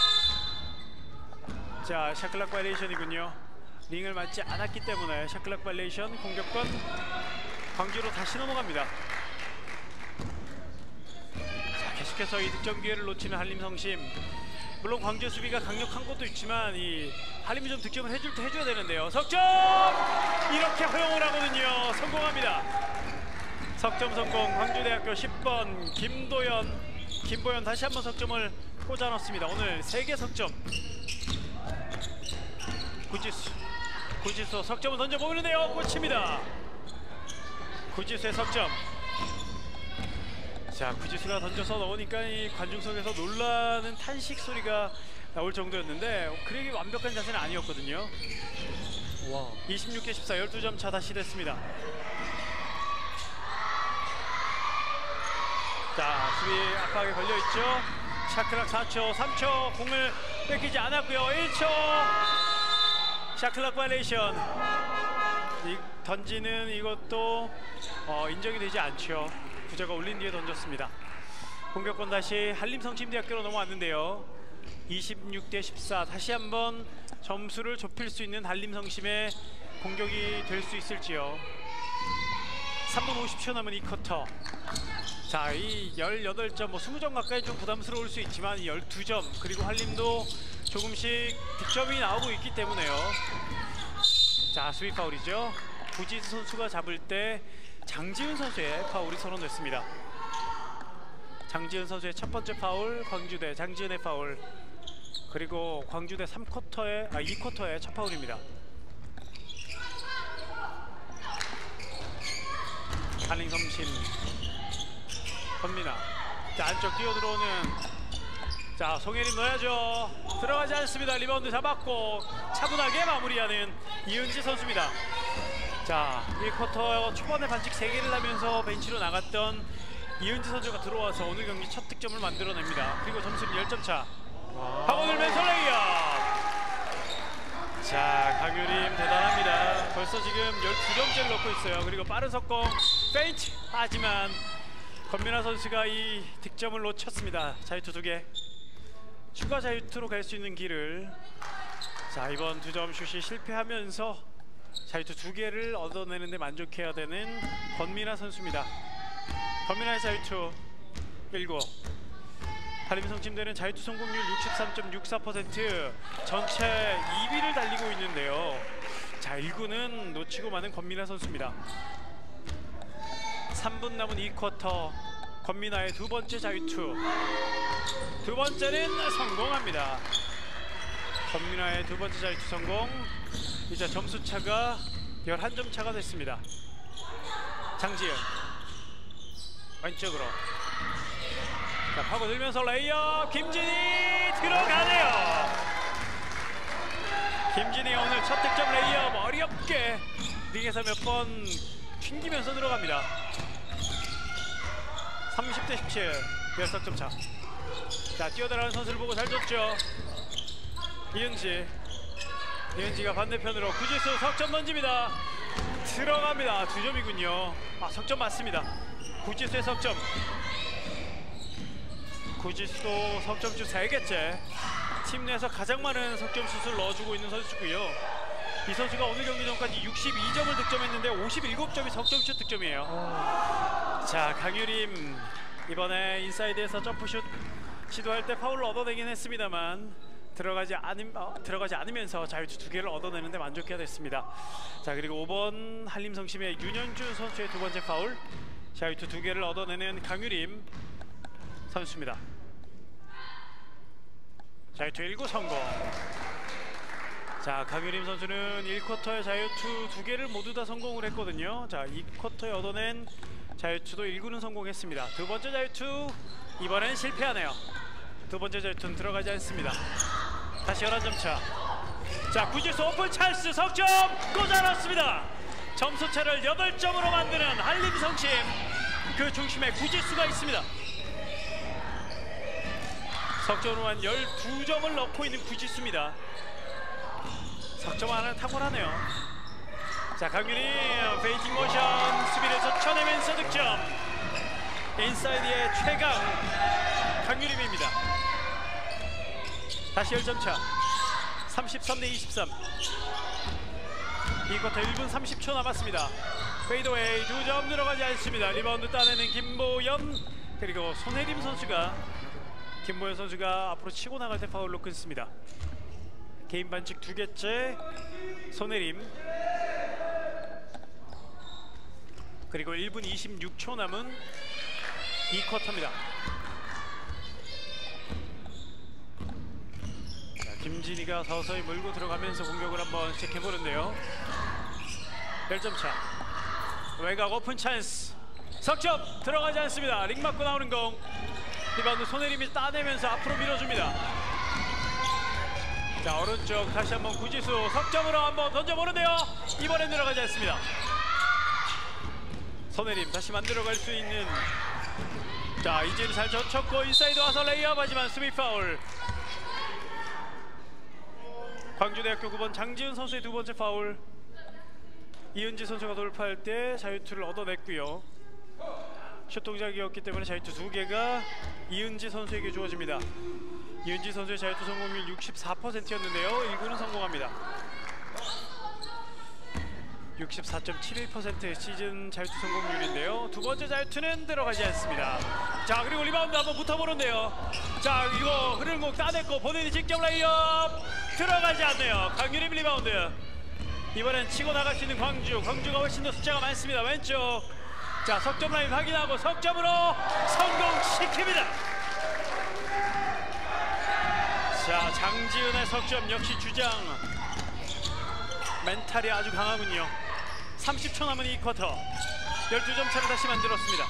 자, 샤클락 바리에이션이군요. 링을 맞지 않았기 때문에 샤클락 바리에이션 공격권 광주로 다시 넘어갑니다. 자, 계속해서 이 득점 기회를 놓치는 한림성심. 물론 광주 수비가 강력한 것도 있지만 이 한림이 좀 득점을 해줄 때 해줘야 되는데요. 석점! 이렇게 허용을 하거든요. 성공합니다. 석점 성공. 광주대학교 십 번 김도연, 김보연 다시 한번 석점을 꽂아 넣습니다. 오늘 세 개 석점. 구지수, 구지수 석점을 던져보는데요. 꽂힙니다. 구지수의 석점. 자, 구지수가 던져서 넣으니까 이 관중석에서 놀라는 탄식 소리가 나올 정도였는데 그렇게 완벽한 자세는 아니었거든요. 와. 이십육 대 십사, 열두 점 차 다시 됐습니다. 자, 수비 압박에 걸려있죠. 샤클락 사 초, 삼 초 공을 뺏기지 않았고요. 일 초 샤클락 바이레이션. 이, 던지는 이것도 어, 인정이 되지 않죠. 구자가 올린 뒤에 던졌습니다. 공격권 다시 한림성심대학교로 넘어왔는데요. 이십육 대 십사, 다시 한번 점수를 좁힐 수 있는 한림성심의 공격이 될 수 있을지요. 삼 분 오십 초 남은 이 쿼터. 자, 이 열여덟 점, 뭐 이십 점 가까이 좀 부담스러울 수 있지만 이 열두 점, 그리고 한림도 조금씩 득점이 나오고 있기 때문에요. 자, 수비 파울이죠. 구지수 선수가 잡을 때 장지훈 선수의 파울이 선언됐습니다. 장지훈 선수의 첫 번째 파울, 광주대 장지훈의 파울. 그리고 광주대 삼 쿼터의, 아, 이 쿼터의 첫 파울입니다. 한림성심 권민아. 자, 안쪽 뛰어 들어오는, 자, 송혜림 넣어야죠. 들어가지 않습니다. 리바운드 잡았고 차분하게 마무리하는 이은지 선수입니다. 자, 일 쿼터 초반에 반칙 세 개를 하면서 벤치로 나갔던 이은지 선수가 들어와서 오늘 경기 첫 득점을 만들어냅니다. 그리고 점수는 십 점 차. 파고들면서 레이업. 자, 강유림 대단합니다. 벌써 지금 열두 점째를 넣고 있어요. 그리고 빠른 석공 페인트. 하지만 권민아 선수가 이 득점을 놓쳤습니다. 자유투 두 개. 추가 자유투로 갈 수 있는 길을, 자, 이번 두 점 슛이 실패하면서 자유투 두 개를 얻어내는데 만족해야 되는 권민아 선수입니다. 권민아의 자유투 일곱. 한림성심대는 자유투 성공률 육십삼 점 육사 퍼센트, 전체 이 위를 달리고 있는데요. 자, 일 구는 놓치고 마는 권민아 선수입니다. 삼 분 남은 이 쿼터. 권민아의 두 번째 자유투. 두 번째는 성공합니다. 권민아의 두 번째 자유투 성공. 이제 점수 차가 열한 점 차가 됐습니다. 장지은 왼쪽으로. 자, 파고들면서 레이업. 김진희 들어가네요. 김진희 오늘 첫 득점 레이업 어렵게 링에서 몇 번 튕기면서 들어갑니다. 삼십 대 십칠, 십 점 차. 자, 뛰어들어가는 선수를 보고 잘 줬죠. 이은지. 이은지가 반대편으로 구지수 석점 던집니다. 들어갑니다. 두 점이군요. 아, 석점 맞습니다. 구지수의 석점. 구지수도 석점슛 세 개째. 팀 내에서 가장 많은 석점슛을 넣어주고 있는 선수고요. 이 선수가 오늘 경기 전까지 육십이 점을 득점했는데 오십칠 점이 석점슛 득점이에요. 오. 자, 강유림 이번에 인사이드에서 점프슛 시도할 때 파울을 얻어내긴 했습니다만 들어가지 않음, 어, 들어가지 않으면서 자유투 두 개를 얻어내는데 만족해야 됐습니다. 자, 그리고 오 번 한림성심의 윤현준 선수의 두 번째 파울. 자유투 두 개를 얻어내는 강유림 선수입니다. 자유투 일 구 성공. 자, 강유림 선수는 일 쿼터의 자유투 두 개를 모두 다 성공을 했거든요. 자, 이 쿼터에 얻어낸 자유투도 일 구는 성공했습니다. 두 번째 자유투 이번엔 실패하네요. 두 번째 절투는 들어가지 않습니다. 다시 열한 점 차. 자, 구지수 오픈 찬스 석점 꽂아놨습니다. 점수차를 여덟 점으로 만드는 한림성심. 그 중심에 구지수가 있습니다. 석점으로만 열두 점을 넣고 있는 구지수입니다. 석점 하나는 탁월하네요. 자, 강윤이 페이팅 모션 수비에서 쳐내면서 득점. 인사이드의 최강 강유림입니다. 다시 십 점 차. 삼십삼 대 이십삼. 이 쿼터 일 분 삼십 초 남았습니다. 페이드웨이 두 점 들어가지 않습니다. 리바운드 따내는 김보연, 그리고 손혜림 선수가 김보연 선수가 앞으로 치고 나갈 때 파울로 끊습니다. 개인 반칙 두 개째 손혜림. 그리고 일 분 이십육 초 남은 이 쿼터입니다. 자, 김진희가 서서히 몰고 들어가면서 공격을 한번 시작해보는데요. 십 점 차. 외곽 오픈 찬스. 석점 들어가지 않습니다. 링 맞고 나오는 공. 리바운드 손혜림이 따내면서 앞으로 밀어줍니다. 자, 오른쪽 다시 한번 구지수 석점으로 한번 던져보는데요. 이번엔 들어가지 않습니다. 손혜림 다시 만들어갈 수 있는. 자, 이제는 잘 젖혔고 인사이드 와서 레이업 하지만 수비 파울. 광주대학교 구 번 장지은 선수의 두 번째 파울. 이은지 선수가 돌파할 때 자유투를 얻어냈고요. 슛 동작이었기 때문에 자유투 두 개가 이은지 선수에게 주어집니다. 이은지 선수의 자유투 성공률 육십사 퍼센트였는데요. 일 구는 성공합니다. 육십사 점 칠일 퍼센트 시즌 자유투 성공률인데요. 두 번째 자유투는 들어가지 않습니다. 자, 그리고 리바운드 한번 붙어보는데요. 자, 이거 흐르는 공 따냈고 본인이 직접 레이업 들어가지 않네요. 강유림 리바운드. 이번엔 치고 나갈 수 있는 광주. 광주가 훨씬 더 숫자가 많습니다. 왼쪽. 자, 석점 라인 확인하고 석점으로 성공시킵니다. 자, 장지은의 석점 역시 주장. 멘탈이 아주 강하군요. 삼십 초 남은 이 쿼터. 열두 점 차를 다시 만들었습니다.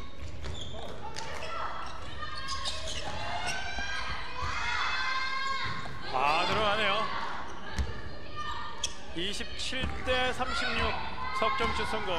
아, 들어가네요. 이십칠 대 삼십육. 석점슛 성공.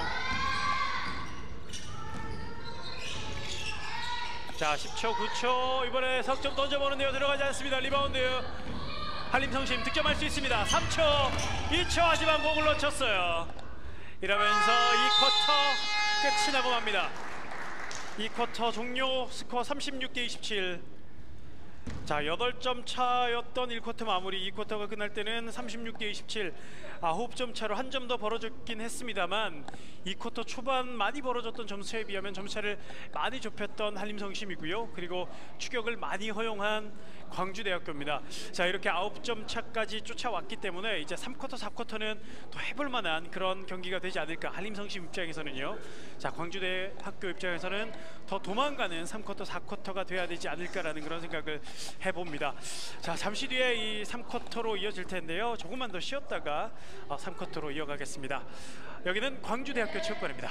자, 십 초, 구 초. 이번에 석점 던져보는데요. 들어가지 않습니다. 리바운드 한림성심 득점할 수 있습니다. 삼 초, 이 초 하지만 공을 놓쳤어요. 이러면서 이 쿼터 끝이 나고 맙니다. 이 쿼터 종료. 스코어 삼십육 대 이십칠. 자, 여덟 점 차였던 일 쿼터 마무리. 이 쿼터가 끝날 때는 삼십육 대 이십칠. 아홉 점 차로 한 점 더 벌어졌긴 했습니다만 이 쿼터 초반 많이 벌어졌던 점수에 비하면 점차를 많이 좁혔던 한림성심이고요. 그리고 추격을 많이 허용한 광주대학교입니다. 자, 이렇게 아홉 점 차까지 쫓아왔기 때문에 이제 삼 쿼터, 사 쿼터는 더 해볼 만한 그런 경기가 되지 않을까. 한림성심 입장에서는요. 자, 광주대학교 입장에서는 더 도망가는 삼 쿼터, 사 쿼터가 돼야 되지 않을까라는 그런 생각을 해봅니다. 자, 잠시 뒤에 이 삼 쿼터로 이어질 텐데요. 조금만 더 쉬었다가 삼 쿼터로 이어가겠습니다. 여기는 광주대학교 체육관입니다.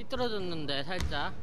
삐뚤어졌는데 살짝.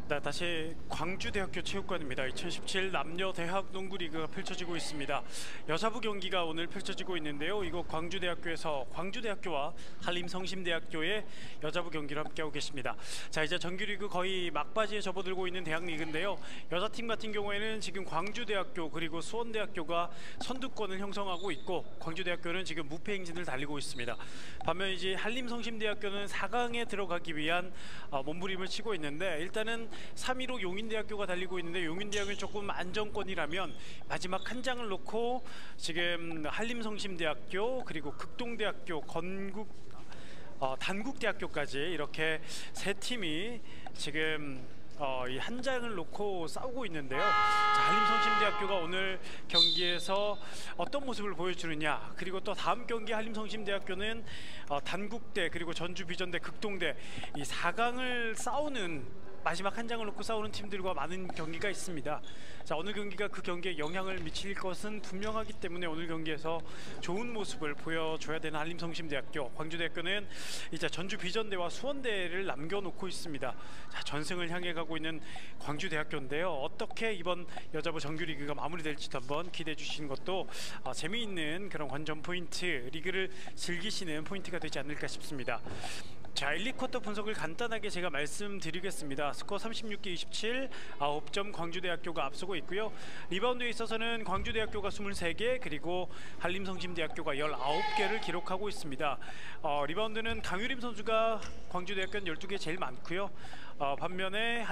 네, 다시 광주대학교 체육관입니다. 이천십칠 남녀 대학 농구 리그가 펼쳐지고 있습니다. 여자부 경기가 오늘 펼쳐지고 있는데요. 이곳 광주대학교에서 광주대학교와 한림성심대학교의 여자부 경기를 함께하고 계십니다. 자, 이제 정규리그 거의 막바지에 접어들고 있는 대학 리그인데요. 여자팀 같은 경우에는 지금 광주대학교 그리고 수원대학교가 선두권을 형성하고 있고, 광주대학교는 지금 무패 행진을 달리고 있습니다. 반면 이제 한림성심대학교는 사 강에 들어가기 위한 어, 몸부림을 치고 있는데, 일단은 삼 위로 용인대학교가 달리고 있는데, 용인대학은 조금 안정권이라면 마지막 한 장을 놓고 지금 한림성심대학교 그리고 극동대학교, 건국 어, 단국대학교까지 이렇게 세 팀이 지금 어, 이 한 장을 놓고 싸우고 있는데요. 자, 한림성심대학교가 오늘 경기에서 어떤 모습을 보여주느냐, 그리고 또 다음 경기 한림성심대학교는 어, 단국대 그리고 전주비전대, 극동대 이 사 강을 싸우는, 마지막 한 장을 놓고 싸우는 팀들과 많은 경기가 있습니다. 자, 오늘 경기가 그 경기에 영향을 미칠 것은 분명하기 때문에 오늘 경기에서 좋은 모습을 보여줘야 되는 한림성심대학교, 광주대학교는 이제 전주비전대와 수원대를 남겨놓고 있습니다. 자, 전승을 향해 가고 있는 광주대학교인데요. 어떻게 이번 여자부 정규리그가 마무리될지도 한번 기대해 주시는 것도 어, 재미있는 그런 관전 포인트, 리그를 즐기시는 포인트가 되지 않을까 싶습니다. 자, 일, 이 쿼터 분석을 간단하게 제가 말씀드리겠습니다. 스코어 삼십육 대 이십칠, 아홉 점 광주대학교가 앞서고 있고요. 리바운드에 있어서는 광주대학교가 이십삼 개 그리고 한림성심대학교가 십구 개를 기록하고 있습니다. 어, 리바운드는 강유림 선수가 광주대학교는 열두 개 제일 많고요. 어, 반면에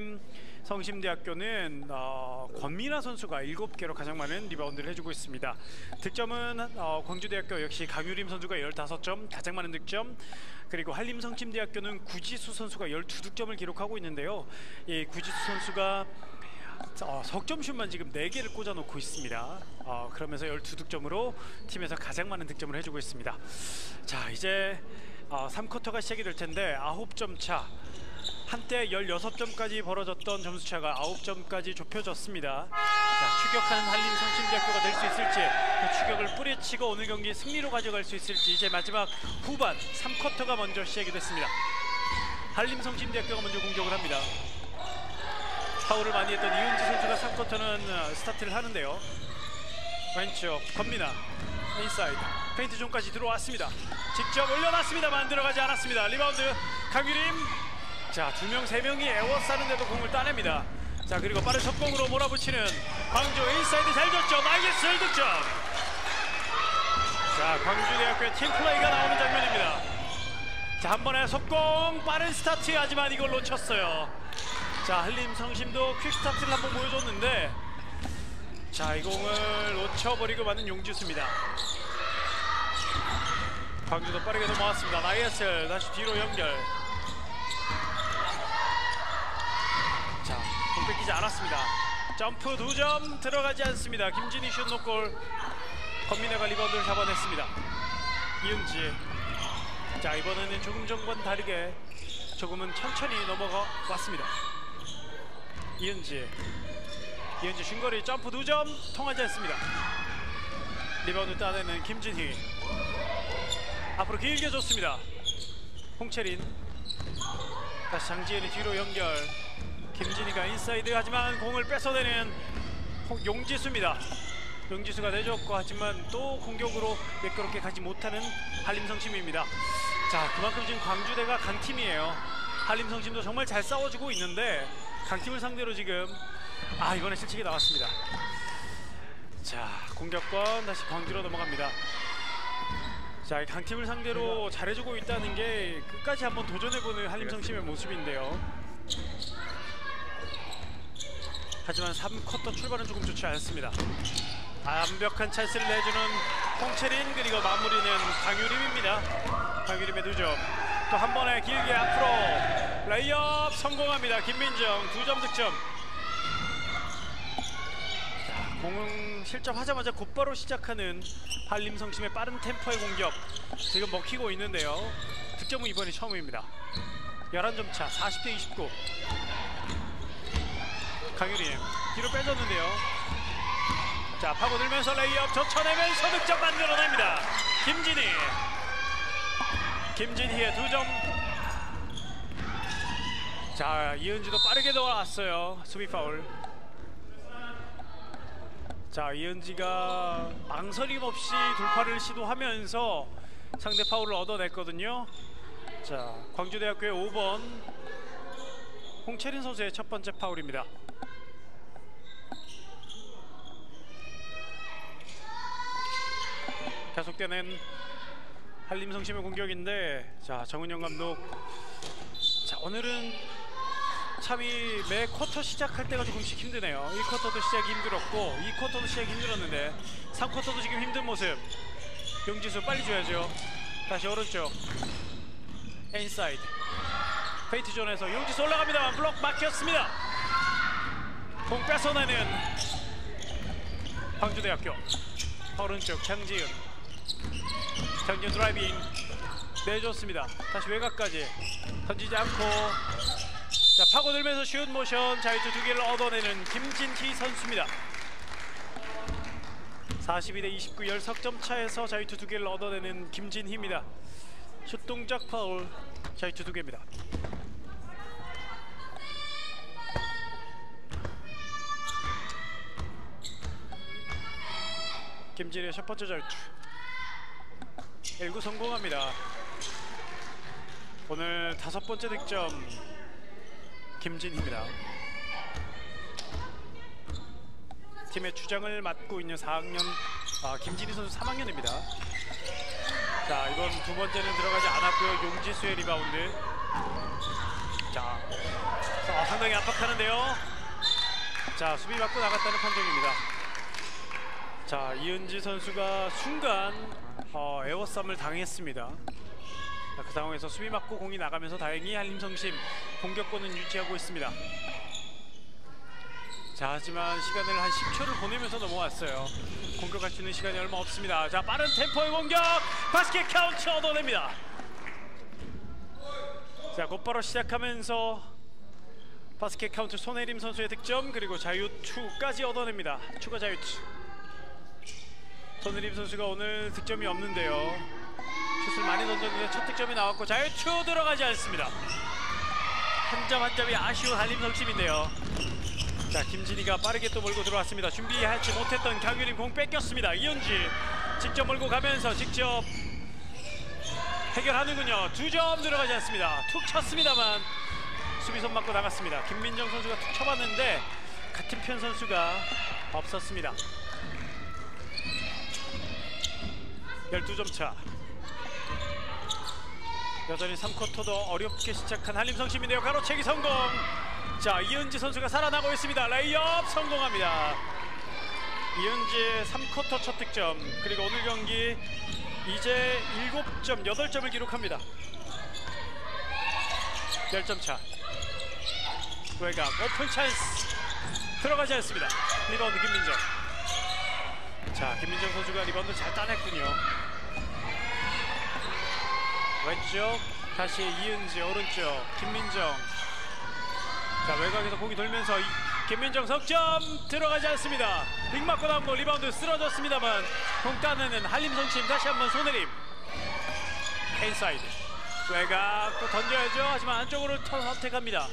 한림성심대학교는 어, 권민아 선수가 일곱 개로 가장 많은 리바운드를 해주고 있습니다. 득점은 어, 광주대학교 역시 강유림 선수가 십오 점, 가장 많은 득점, 그리고 한림성심대학교는 구지수 선수가 십이 득점을 기록하고 있는데요. 이 구지수 선수가 어, 석점슛만 지금 네 개를 꽂아놓고 있습니다. 어, 그러면서 십이 득점으로 팀에서 가장 많은 득점을 해주고 있습니다. 자, 이제 어, 삼 쿼터가 시작이 될 텐데 아홉 점 차, 한때 십육 점까지 벌어졌던 점수차가 아홉 점까지 좁혀졌습니다. 자, 추격하는 한림성심대학교가 될 수 있을지, 그 추격을 뿌리치고 오늘 경기 승리로 가져갈 수 있을지, 이제 마지막 후반 삼 쿼터가 먼저 시작이 됐습니다. 한림성심대학교가 먼저 공격을 합니다. 파울을 많이 했던 이은지 선수가 삼 쿼터는 스타트를 하는데요. 왼쪽 권민아 인사이드 페인트 존까지 들어왔습니다. 직접 올려놨습니다만 들어가지 않았습니다. 리바운드 강유림. 자, 두 명, 세 명이 에워싸는데도 공을 따냅니다. 자, 그리고 빠른 속공으로 몰아붙이는 광주, 인사이드 잘 줬죠. 나이스 득점. 자, 광주대학교의 팀플레이가 나오는 장면입니다. 자, 한 번에 속공, 빠른 스타트, 하지만 이걸 놓쳤어요. 자, 한림성심도 퀵스타트를 한번 보여줬는데, 자, 이 공을 놓쳐버리고 마는 용지수입니다. 광주도 빠르게 넘어왔습니다. 나이스, 다시 뒤로 연결. 자, 공 뺏기지 않았습니다. 점프 두 점 들어가지 않습니다. 김진희 슛 노골. 권민아가 리바운드를 잡아냈습니다. 이은지. 자, 이번에는 조금 전과는 다르게 조금은 천천히 넘어가 왔습니다. 이은지. 이은지 쉰거리 점프 두 점 통하지 않습니다. 리바운드 따내는 김진희. 앞으로 길게 줬습니다. 홍채린. 다시 장지현이 뒤로 연결. 김진희가 인사이드, 하지만 공을 뺏어내는 용지수입니다. 용지수가 내줬고, 하지만 또 공격으로 매끄럽게 가지 못하는 한림성심입니다. 자, 그만큼 지금 광주대가 강팀이에요. 한림성심도 정말 잘 싸워주고 있는데 강팀을 상대로 지금 아 이번에 실책이 나왔습니다. 자, 공격권 다시 광주로 넘어갑니다. 자, 강팀을 상대로 잘해주고 있다는 게 끝까지 한번 도전해보는 한림성심의 모습인데요. 하지만 삼 쿼터 출발은 조금 좋지 않습니다. 완벽한 찬스를 내주는 홍채린, 그리고 마무리는 강유림입니다. 강유림의 두 점. 또 한 번에 길게 앞으로 레이업 성공합니다. 김민정 두 점 득점. 자, 공은 실점하자마자 곧바로 시작하는 한림성심의 빠른 템포의 공격. 지금 먹히고 있는데요. 득점은 이번이 처음입니다. 열한 점 차, 사십 대 이십구. 강유림 뒤로 빼줬는데요. 자, 파고들면서 레이업 젖혀내면서 득점 만들어냅니다. 김진희. 김진희의 두 점. 자, 이은지도 빠르게 넣어왔어요. 수비 파울. 자, 이은지가 망설임 없이 돌파를 시도하면서 상대 파울을 얻어냈거든요. 자, 광주대학교의 오 번 홍채린 선수의 첫 번째 파울입니다. 계속되는 한림성심의 공격인데, 자, 정은영 감독, 자, 오늘은 참이 매 쿼터 시작할 때가 조금씩 힘드네요. 일 쿼터도 시작이 힘들었고 이 쿼터도 시작이 힘들었는데 삼 쿼터도 지금 힘든 모습. 용지수 빨리 줘야죠. 다시 오른쪽 인사이드 페이트존에서 용지수 올라갑니다만 블록 막혔습니다. 공 뺏어내는 광주대학교. 오른쪽 장지은, 장지은 드라이빙 내줬습니다. 다시 외곽까지 던지지 않고, 자, 파고들면서 슛 모션 자유투 두 개를 얻어내는 김진희 선수입니다. 사십이 대 이십구 열 석점 차에서 자유투 두 개를 얻어내는 김진희입니다. 슛 동작 파울, 자유투 두 개입니다. 김진희의 첫 번째 자유투 일 구 성공합니다. 오늘 다섯 번째 득점 김진희입니다. 팀의 주장을 맡고 있는 사 학년 아, 김진희 선수 삼 학년입니다. 자, 이번 두 번째는 들어가지 않았고요. 용지수의 리바운드. 자, 자, 상당히 압박하는데요. 자, 수비 맞고 나갔다는 판정입니다. 자, 이은지 선수가 순간 어, 에어썸을 당했습니다. 자, 그 상황에서 수비 맞고 공이 나가면서 다행히 한림성심 공격권은 유지하고 있습니다. 자, 하지만 시간을 한 십 초를 보내면서 넘어왔어요. 공격할 수 있는 시간이 얼마 없습니다. 자, 빠른 템포의 공격, 바스켓 카운트 얻어냅니다. 자, 곧바로 시작하면서 바스켓 카운트 손혜림 선수의 득점, 그리고 자유투까지 얻어냅니다. 추가 자유투. 손혜림 선수가 오늘 득점이 없는데요. 슛을 많이 던졌는데 첫 득점이 나왔고 자유투 들어가지 않습니다. 한 점 한 점이 아쉬운 한림성심인데요. 자, 김진희가 빠르게 또 몰고 들어왔습니다. 준비하지 못했던 강유림 공 뺏겼습니다. 이은지 직접 몰고 가면서 직접 해결하는군요. 두 점 들어가지 않습니다. 툭 쳤습니다만 수비손 맞고 나갔습니다. 김민정 선수가 툭 쳐봤는데 같은 편 선수가 없었습니다. 열두 점 차. 여전히 삼 쿼터도 어렵게 시작한 한림성심인데요. 가로채기 성공. 자, 이은지 선수가 살아나고 있습니다. 레이업 성공합니다. 이은지의 삼 쿼터 첫 득점, 그리고 오늘 경기 이제 일곱 점, 여덟 점을 기록합니다. 십 점 차. 외곽 오픈 찬스 들어가지 않습니다. 리바운드 김민정. 자, 김민정 선수가 리바운드 잘 따냈군요. 왼쪽 다시 이은지, 오른쪽 김민정. 자, 외곽에서 공이 돌면서 이, 김민정 석점 들어가지 않습니다. 빅 맞고 나온 거 리바운드 쓰러졌습니다만 공 따내는 한림성심. 다시 한번 손혜림. 인사이드 외곽 또 던져야죠. 하지만 안쪽으로 선택합니다.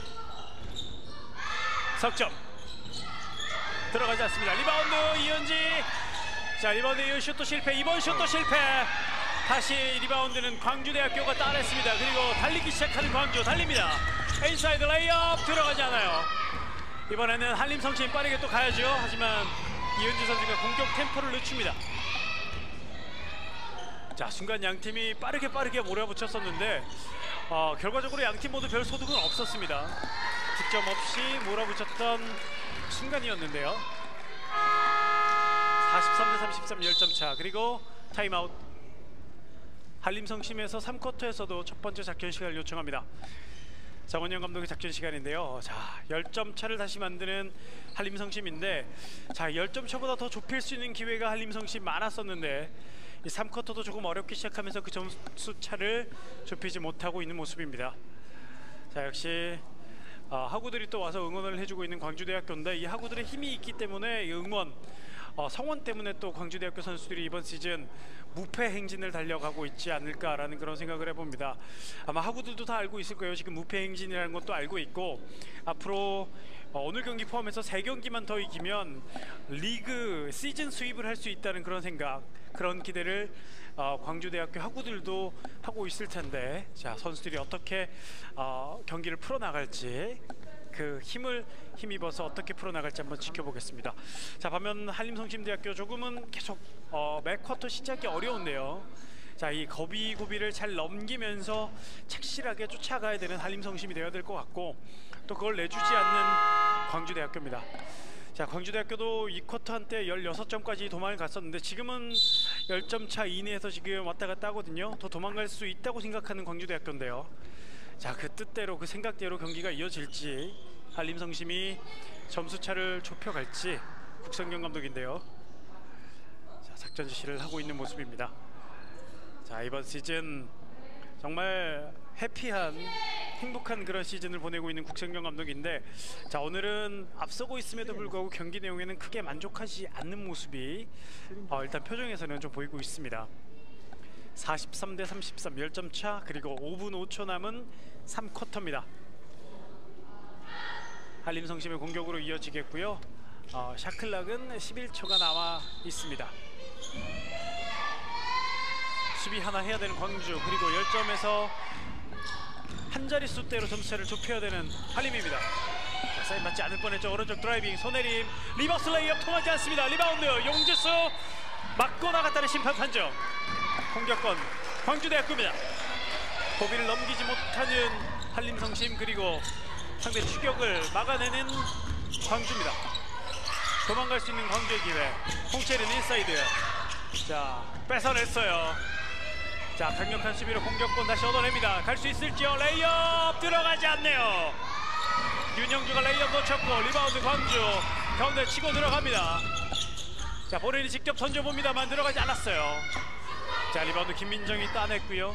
석점 들어가지 않습니다. 리바운드 이은지. 자, 리바운드 이은 슛도 실패. 이번 슛도 실패. 다시 리바운드는 광주대학교가 따냈습니다. 그리고 달리기 시작하는 광주 달립니다. 인사이드 레이업 들어가지 않아요. 이번에는 한림성심 빠르게 또 가야죠. 하지만 이은지 선수가 공격 템포를 늦춥니다. 자, 순간 양팀이 빠르게 빠르게 몰아붙였었는데 어, 결과적으로 양팀 모두 별 소득은 없었습니다. 득점 없이 몰아붙였던 순간이었는데요. 사십삼 대 삼십삼 십 점 차. 그리고 타임아웃. 한림성심에서 삼 쿼터에서도 첫 번째 작전 시간을 요청합니다. 정원영 감독의 작전 시간인데요. 자, 십 점 차를 다시 만드는 한림성심인데, 자, 십 점 차보다 더 좁힐 수 있는 기회가 한림성심 많았었는데 이 삼 쿼터도 조금 어렵게 시작하면서 그 점수 차를 좁히지 못하고 있는 모습입니다. 자, 역시 어, 하구들이 또 와서 응원을 해주고 있는 광주대학교인데 이 하구들의 힘이 있기 때문에 이 응원, 어, 성원 때문에 또 광주대학교 선수들이 이번 시즌 무패 행진을 달려가고 있지 않을까라는 그런 생각을 해봅니다. 아마 하구들도 다 알고 있을 거예요. 지금 무패 행진이라는 것도 알고 있고, 앞으로 어, 오늘 경기 포함해서 세 경기만 더 이기면 리그 시즌 수입을 할 수 있다는 그런 생각, 그런 기대를 어, 광주대학교 하구들도 하고 있을 텐데, 자, 선수들이 어떻게 어, 경기를 풀어나갈지, 그 힘을 힘입어서 어떻게 풀어나갈지 한번 지켜보겠습니다. 자, 반면 한림성심대학교 조금은 계속 어, 맥쿼터 시작이 어려운데요. 자, 이 거비고비를 잘 넘기면서 착실하게 쫓아가야 되는 한림성심이 되어야 될 것 같고, 또 그걸 내주지 않는 광주대학교입니다. 자, 광주대학교도 이 쿼터 한때 열여섯 점까지 도망을 갔었는데 지금은 십 점 차 이내에서 지금 왔다 갔다 하거든요. 더 도망갈 수 있다고 생각하는 광주대학교인데요. 자, 그 뜻대로 그 생각대로 경기가 이어질지, 한림성심이 점수차를 좁혀갈지, 국성경 감독인데요. 자, 작전 지시를 하고 있는 모습입니다. 자, 이번 시즌 정말 해피한 행복한 그런 시즌을 보내고 있는 국성경 감독인데, 자, 오늘은 앞서고 있음에도 불구하고 경기 내용에는 크게 만족하지 않는 모습이 어, 일단 표정에서는 좀 보이고 있습니다. 사십삼 대 삼십삼, 십 점 차, 그리고 오 분 오 초 남은 삼 쿼터입니다. 한림성심의 공격으로 이어지겠고요. 어, 샤클락은 십일 초가 남아 있습니다. 수비 하나 해야 되는 광주, 그리고 십 점에서 한 자릿수대로 점수차를 좁혀야 되는 한림입니다. 자, 사인 맞지 않을 뻔했죠. 오른쪽 드라이빙, 손해림, 리버스 레이업 통하지 않습니다. 리바운드, 용지수 맞고 나갔다는 심판 판정. 공격권 광주대학교입니다. 고비를 넘기지 못하는 한림성심, 그리고 상대 추격을 막아내는 광주입니다. 도망갈 수 있는 광주의 기회. 홍채린 인사이드. 자, 뺏어냈어요. 자, 강력한 수비로 공격권 다시 얻어냅니다. 갈 수 있을지요? 레이업 들어가지 않네요. 윤영주가 레이업 놓쳤고, 리바운드 광주 가운데 치고 들어갑니다. 자, 본인이 직접 던져봅니다만 들어가지 않았어요. 자, 리바운드 김민정이 따냈고요.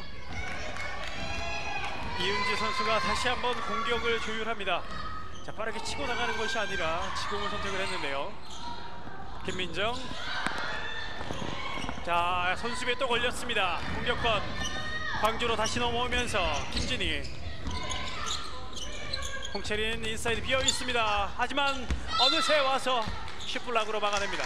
이은지 선수가 다시 한번 공격을 조율합니다. 자, 빠르게 치고 나가는 것이 아니라 지공을 선택을 했는데요. 김민정. 자, 선수비에 또 걸렸습니다. 공격권 광주로 다시 넘어오면서 김진희. 홍채린 인사이드 비어 있습니다. 하지만 어느새 와서 슛블락으로 막아냅니다.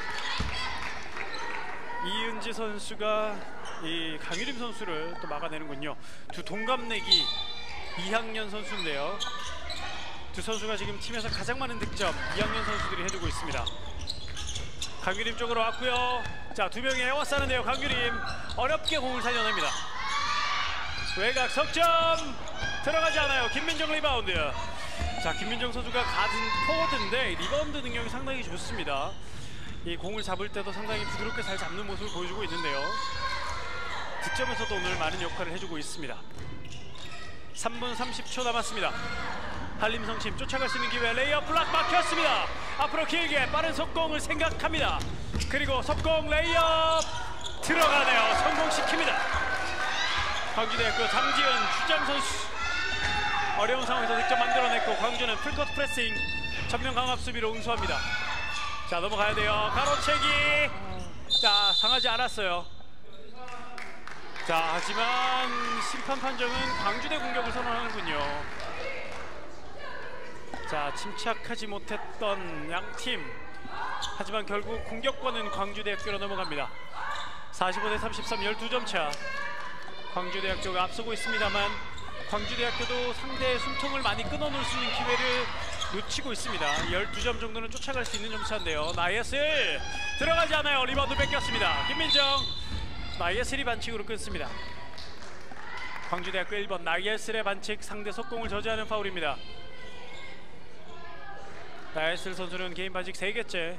이은지 선수가 이 강유림 선수를 또 막아내는군요. 두 동갑내기 이 학년 선수인데요. 두 선수가 지금 팀에서 가장 많은 득점 이 학년 선수들이 해주고 있습니다. 강유림 쪽으로 왔고요. 자, 두 명이 에워싸는데요. 강유림 어렵게 공을 살려냅니다. 외곽 석점 들어가지 않아요. 김민정 리바운드. 자, 김민정 선수가 가진 포워드인데 리바운드 능력이 상당히 좋습니다. 이 공을 잡을 때도 상당히 부드럽게 잘 잡는 모습을 보여주고 있는데요. 득점에서도 오늘 많은 역할을 해주고 있습니다. 삼 분 삼십 초 남았습니다. 한림성심 쫓아갈 수 있는 기회. 레이업 블락 막혔습니다. 앞으로 길게 빠른 속공을 생각합니다. 그리고 속공 레이업 들어가네요. 성공시킵니다. 광주대학교 장지은 주장 선수 어려운 상황에서 득점 만들어냈고, 광주는 풀컷 프레싱 전면 강압 수비로 응수합니다. 자, 넘어가야 돼요. 가로채기. 자, 상하지 않았어요. 자, 하지만 심판 판정은 광주대 공격을 선언하는군요. 자, 침착하지 못했던 양팀. 하지만 결국 공격권은 광주대학교로 넘어갑니다. 사십오 대 삼십삼, 십이 점 차. 광주대학교가 앞서고 있습니다만 광주대학교도 상대의 숨통을 많이 끊어놓을 수 있는 기회를 놓치고 있습니다. 십이 점 정도는 쫓아갈 수 있는 점차인데요. 나이에슬 들어가지 않아요. 리바운드 뺏겼습니다. 김민정. 나이에슬이 반칙으로 끊습니다. 광주대학교 일 번 나이에슬의 반칙, 상대 속공을 저지하는 파울입니다. 나이에슬 선수는 개인 반칙 세 개째.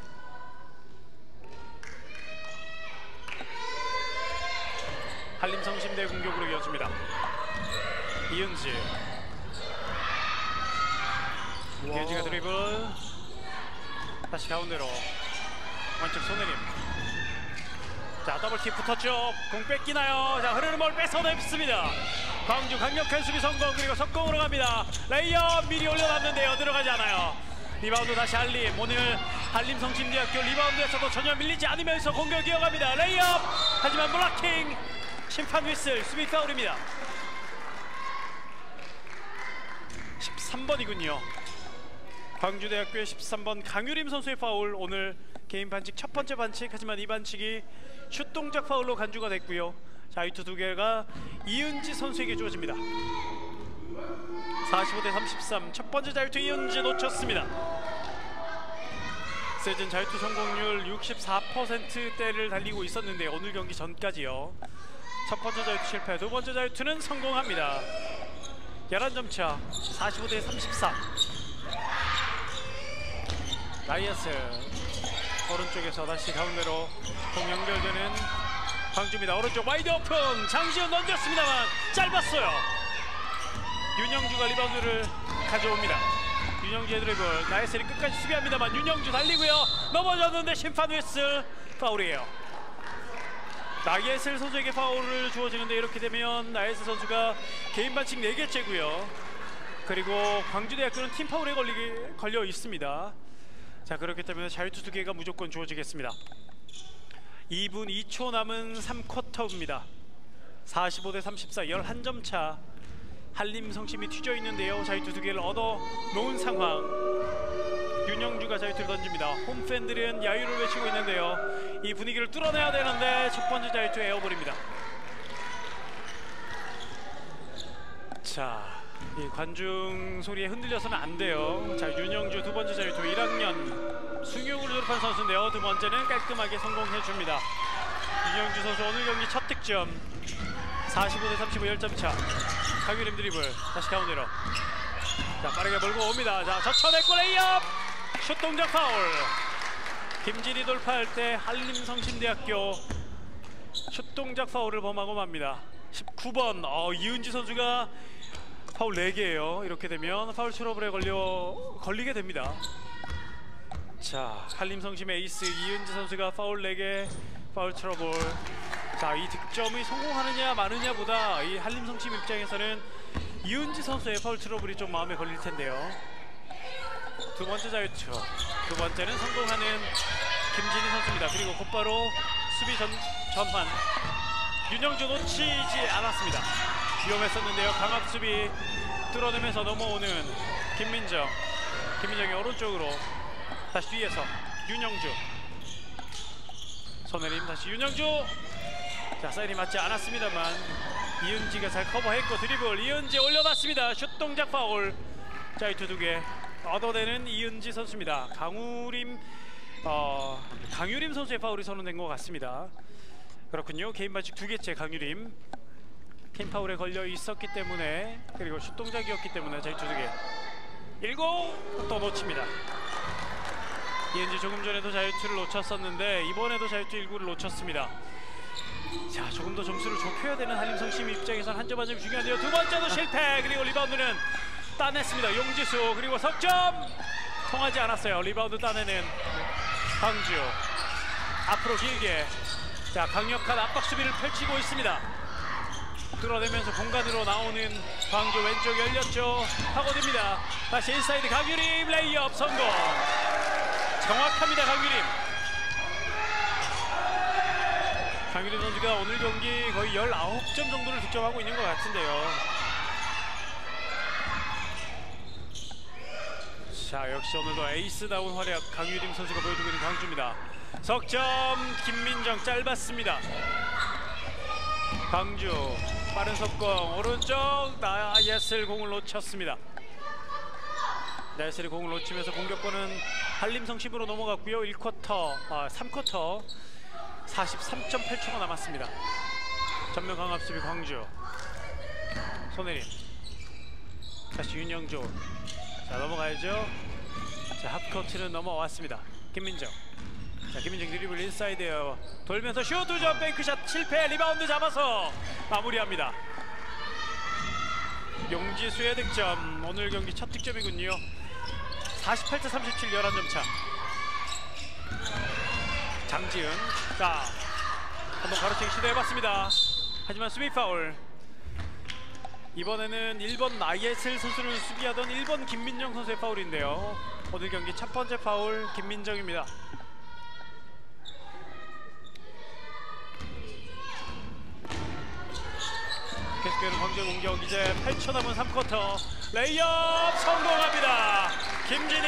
한림성심대 공격으로 이어집니다. 이은지. 이은지가 드리블. 다시 가운데로. 왼쪽 손흥림. 자, 더블킥 붙었죠. 공 뺏기나요? 자, 흐르는 볼 뺏어냅습니다. 광주 강력한 수비 성공, 그리고 속공으로 갑니다. 레이업 미리 올려놨는데요. 들어가지 않아요. 리바운드 다시 한림. 오늘 한림성심대학교 리바운드에서도 전혀 밀리지 않으면서 공격 이어갑니다. 레이업! 하지만 블락킹! 심판 휘슬, 수비 파울입니다. 십삼 번이군요. 광주대학교의 십삼 번 강유림 선수의 파울. 오늘 개인 반칙 첫 번째 반칙. 하지만 이 반칙이 슛 동작 파울로 간주가 됐고요. 자유투 두 개가 이은지 선수에게 주어집니다. 사십오 대 삼십삼. 첫 번째 자유투 이은지 놓쳤습니다. 시즌 자유투 성공률 육십사 퍼센트대를 달리고 있었는데 오늘 경기 전까지요. 첫 번째 자유투 실패, 두 번째 자유투는 성공합니다. 열한 점 차. 사십오 대 삼십사. 라이어스 오른쪽에서 다시 가운데로 공 연결되는 광주입니다. 오른쪽 와이드 오픈. 장지훈 던졌습니다만 짧았어요. 윤영주가 리바운드를 가져옵니다. 윤영주의 드리블. 나이슬이 끝까지 수비합니다만 윤영주 달리고요. 넘어졌는데 심판 휘슬 파울이에요. 나예슬 선수에게 파울을 주어지는데 이렇게 되면 나예슬 선수가 개인 반칙 네 개째고요. 그리고 광주대학교는 팀 파울에 걸리기, 걸려 있습니다. 자, 그렇기 때문에 자유투 두 개가 무조건 주어지겠습니다. 이 분 이 초 남은 삼 쿼터입니다. 사십오 대 삼십사. 열한 점 차. 한림성심이 튀져 있는데요. 자유투 두 개를 얻어 놓은 상황. 윤영주가 자유투를 던집니다. 홈팬들은 야유를 외치고 있는데요. 이 분위기를 뚫어내야 되는데 첫 번째 자유투 에어볼입니다. 자, 이 관중 소리에 흔들려서는 안 돼요. 자, 윤영주 두 번째 자유투. 일 학년 숭늉을 졸업한 선수인데요. 두 번째는 깔끔하게 성공해 줍니다. 윤영주 선수 오늘 경기 첫 득점. 사십오 대 삼십오. 십 점 차. 강유림 드리블. 다시 가운데로. 자, 빠르게 몰고 옵니다. 자, 젖혀냈고 레이업! 슛 동작 파울. 김진희 돌파할 때 한림성심대학교 슛 동작 파울을 범하고 맙니다. 십구 번. 어, 이은지 선수가 파울 네 개예요. 이렇게 되면 파울 트러블에 걸려 걸리게 됩니다. 자, 한림성심의 에이스 이은지 선수가 파울 네 개, 파울 트러블. 자, 이 득점이 성공하느냐 마느냐보다 이 한림성심 입장에서는 이은지 선수의 파울 트러블이 좀 마음에 걸릴 텐데요. 두 번째 자유투. 두 번째는 성공하는 김진희 선수입니다. 그리고 곧바로 수비 전, 전환. 윤영주 놓치지 않았습니다. 위험했었는데요. 강압 수비 뚫어내면서 넘어오는 김민정. 김민정이 오른쪽으로 다시 뒤에서 윤영주. 손해림 다시 윤영주. 자, 사인이 맞지 않았습니다만 이은지가 잘 커버했고 드리블. 이은지 올려놨습니다. 슛 동작 파울. 자유투 두 개 얻어내는 이은지 선수입니다. 강우림 어, 강유림 선수의 파울이 선언된 것 같습니다. 그렇군요. 개인 반칙 두 개째 강유림. 팀 파울에 걸려 있었기 때문에, 그리고 슛 동작이었기 때문에 자유투 두 개. 일곱 또 놓칩니다. 이은지 조금 전에도 자유투를 놓쳤었는데 이번에도 자유투 일구를 놓쳤습니다. 자, 조금 더 점수를 좁혀야 되는 한림성심 입장에서는 한 점 한 점이 중요한데요. 두 번째도 실패. 그리고 리바운드는 따냈습니다. 용지수. 그리고 석점 통하지 않았어요. 리바운드 따내는 광주. 앞으로 길게. 자, 강력한 압박 수비를 펼치고 있습니다. 뚫어내면서 공간으로 나오는 광주. 왼쪽 열렸죠. 파고듭니다. 다시 인사이드 강유림. 레이업 성공. 정확합니다. 강유림. 강유림 선수가 오늘 경기 거의 열아홉 점 정도를 득점하고 있는 것 같은데요. 자, 역시 오늘도 에이스다운 활약 강유림 선수가 보여주고 있는 광주입니다. 석점 김민정 짧았습니다. 광주 빠른 속공 오른쪽. 나예슬 공을 놓쳤습니다. 나예슬이 공을 놓치면서 공격권은 한림성심으로 넘어갔고요. 일 쿼터, 아, 삼 쿼터 사십삼 점 팔 초가 남았습니다. 전면 강압 수비 광주. 손혜림. 다시 윤영주. 자, 넘어가야죠. 자, 하프코트는 넘어왔습니다. 김민정. 자, 김민정 드리블 인사이드에요. 돌면서 슛 두 점 뱅크샷 실패. 리바운드 잡아서 마무리합니다. 용지수의 득점. 오늘 경기 첫 득점이군요. 사십팔 대 삼십칠. 열한 점 차. 장지은. 자, 한번 가로채기 시도해봤습니다. 하지만 수비 파울. 이번에는 일 번 나이에슬 선수를 수비하던 일 번 김민정 선수의 파울인데요. 오늘 경기 첫 번째 파울 김민정입니다. 계속되는 광주의 공격. 이제 팔 초 남은 삼 쿼터. 레이업 성공합니다. 김진희.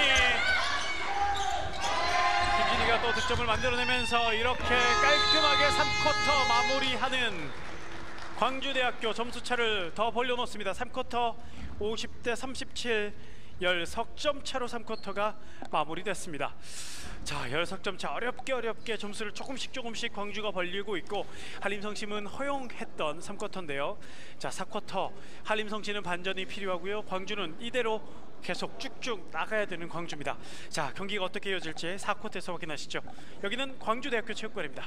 김진희가 또 득점을 만들어내면서 이렇게 깔끔하게 삼 쿼터 마무리하는 광주대학교. 점수차를 더 벌려놓습니다. 삼 쿼터 오십 대 삼십칠, 십 석점 차로 삼 쿼터가 마무리됐습니다. 자, 십 석점 차. 어렵게 어렵게 점수를 조금씩 조금씩 광주가 벌리고 있고, 한림성심은 허용했던 삼 쿼터인데요. 자, 사 쿼터 한림성심은 반전이 필요하고요. 광주는 이대로 계속 쭉쭉 나가야 되는 광주입니다. 자, 경기가 어떻게 이어질지 사 쿼터에서 확인하시죠. 여기는 광주대학교 체육관입니다.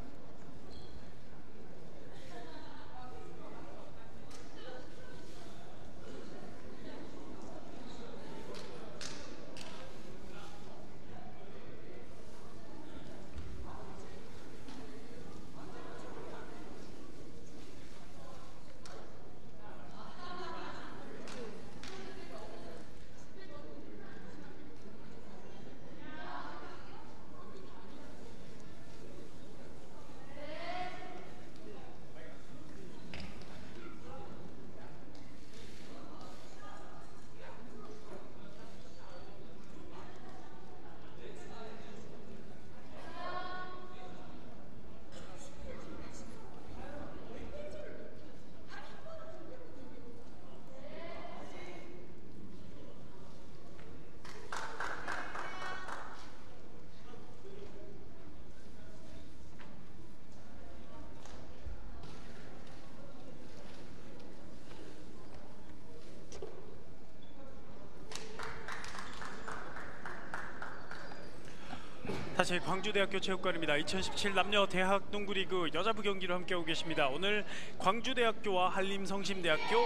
다시 광주대학교 체육관입니다. 이천십칠 남녀 대학 농구리그 여자부 경기로 함께하고 계십니다. 오늘 광주대학교와 한림성심대학교,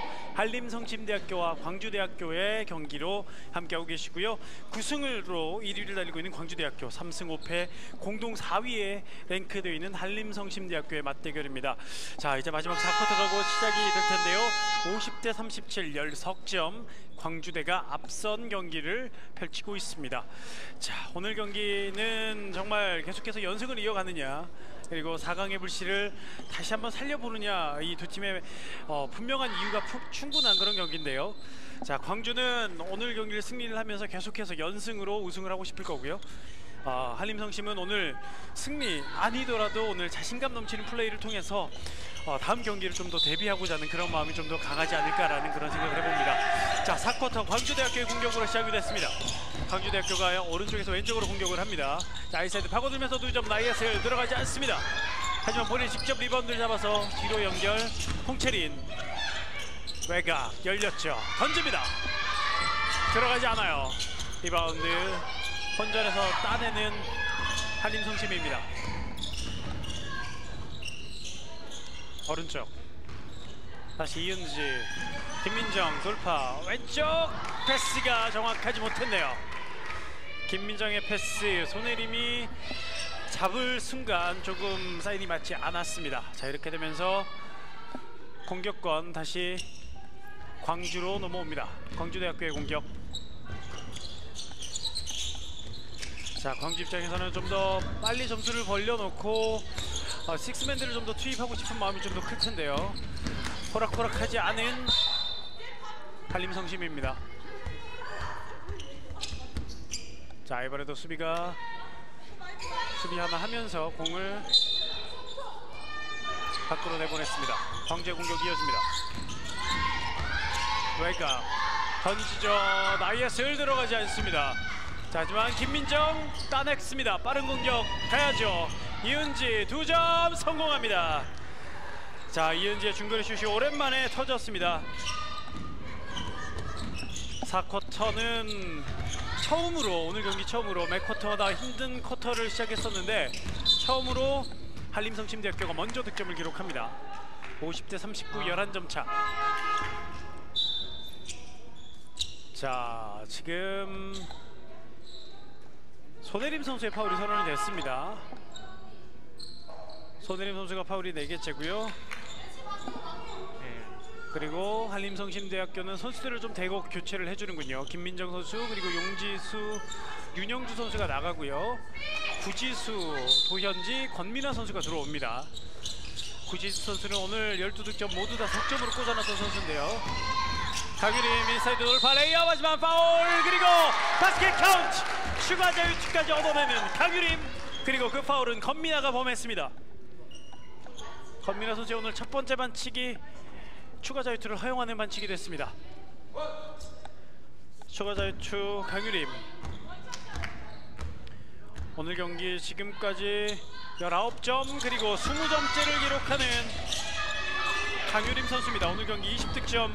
한림성심대학교와 광주대학교의 경기로 함께하고 계시고요. 구 승으로 일 위를 달리고 있는 광주대학교, 삼 승 오 패 공동 사 위에 랭크되어 있는 한림성심대학교의 맞대결입니다. 자, 이제 마지막 사 쿼터 가고 시작이 될 텐데요. 오십 대 삼십칠, 십 석점 광주대가 앞선 경기를 펼치고 있습니다. 자, 오늘 경기는 정말 계속해서 연승을 이어가느냐, 그리고 사 강의 불씨를 다시 한번 살려보느냐, 이 두 팀의 어, 분명한 이유가 푸, 충분한 그런 경기인데요. 자, 광주는 오늘 경기를 승리를 하면서 계속해서 연승으로 우승을 하고 싶을 거고요. 어, 한림성심은 오늘 승리 아니더라도 오늘 자신감 넘치는 플레이를 통해서 어, 다음 경기를 좀 더 대비하고자 하는 그런 마음이 좀 더 강하지 않을까라는 그런 생각을 해봅니다. 자, 사 쿼터 광주대학교의 공격으로 시작이 됐습니다. 광주대학교가 오른쪽에서 왼쪽으로 공격을 합니다. 자, 아이사이드 파고들면서 두 점 나이에슬 들어가지 않습니다. 하지만 본인이 직접 리바운드를 잡아서 뒤로 연결. 홍채린 외곽 열렸죠. 던집니다. 들어가지 않아요. 리바운드 혼전에서 따내는 한림성심입니다. 오른쪽 다시 이은지, 김민정 돌파, 왼쪽 패스가 정확하지 못했네요. 김민정의 패스, 손혜림이 잡을 순간 조금 사인이 맞지 않았습니다. 자, 이렇게 되면서 공격권 다시 광주로 넘어옵니다. 광주대학교의 공격. 자, 광주 입장에서는 좀 더 빨리 점수를 벌려놓고 어, 식스맨들을 좀 더 투입하고 싶은 마음이 좀 더 클 텐데요. 호락호락하지 않은 한림성심입니다. 자, 이번에도 수비가 수비 하나 하면서 공을 밖으로 내보냈습니다. 광주의 공격 이어집니다. 외곽 던지죠. 나이에슬 들어가지 않습니다. 자, 하지만 김민정 따냈습니다. 빠른 공격 가야죠. 이은지 두 점 성공합니다. 자, 이은지의 중거리 슛이 오랜만에 터졌습니다. 사 쿼터는 처음으로, 오늘 경기 처음으로 매 쿼터마다 힘든 쿼터를 시작했었는데 처음으로 한림성심대학교가 먼저 득점을 기록합니다. 오십 대 삼십구, 열한 점 차. 자, 지금 손혜림 선수의 파울이 선언이 됐습니다. 손혜림 선수가 파울이 네 개째고요. 네. 그리고 한림성심대학교는 선수들을 좀 대거 교체를 해주는군요. 김민정 선수 그리고 용지수, 윤영주 선수가 나가고요. 구지수, 도현지, 권민아 선수가 들어옵니다. 구지수 선수는 오늘 열두 득점 모두 다 석점으로 꽂아놨던 선수인데요. 강유림 인사이드 돌파 레이업 하지만 파울 그리고 바스켓 카운트 추가 자유투까지 얻어내는 강유림 그리고 그 파울은 권민아가 범했습니다. 권민아 선수의 오늘 첫 번째 반칙이 추가 자유투를 허용하는 반칙이 됐습니다. 추가 자유투 강유림. 오늘 경기 지금까지 열아홉 점 그리고 이십 점째를 기록하는 강유림 선수입니다. 오늘 경기 이십 득점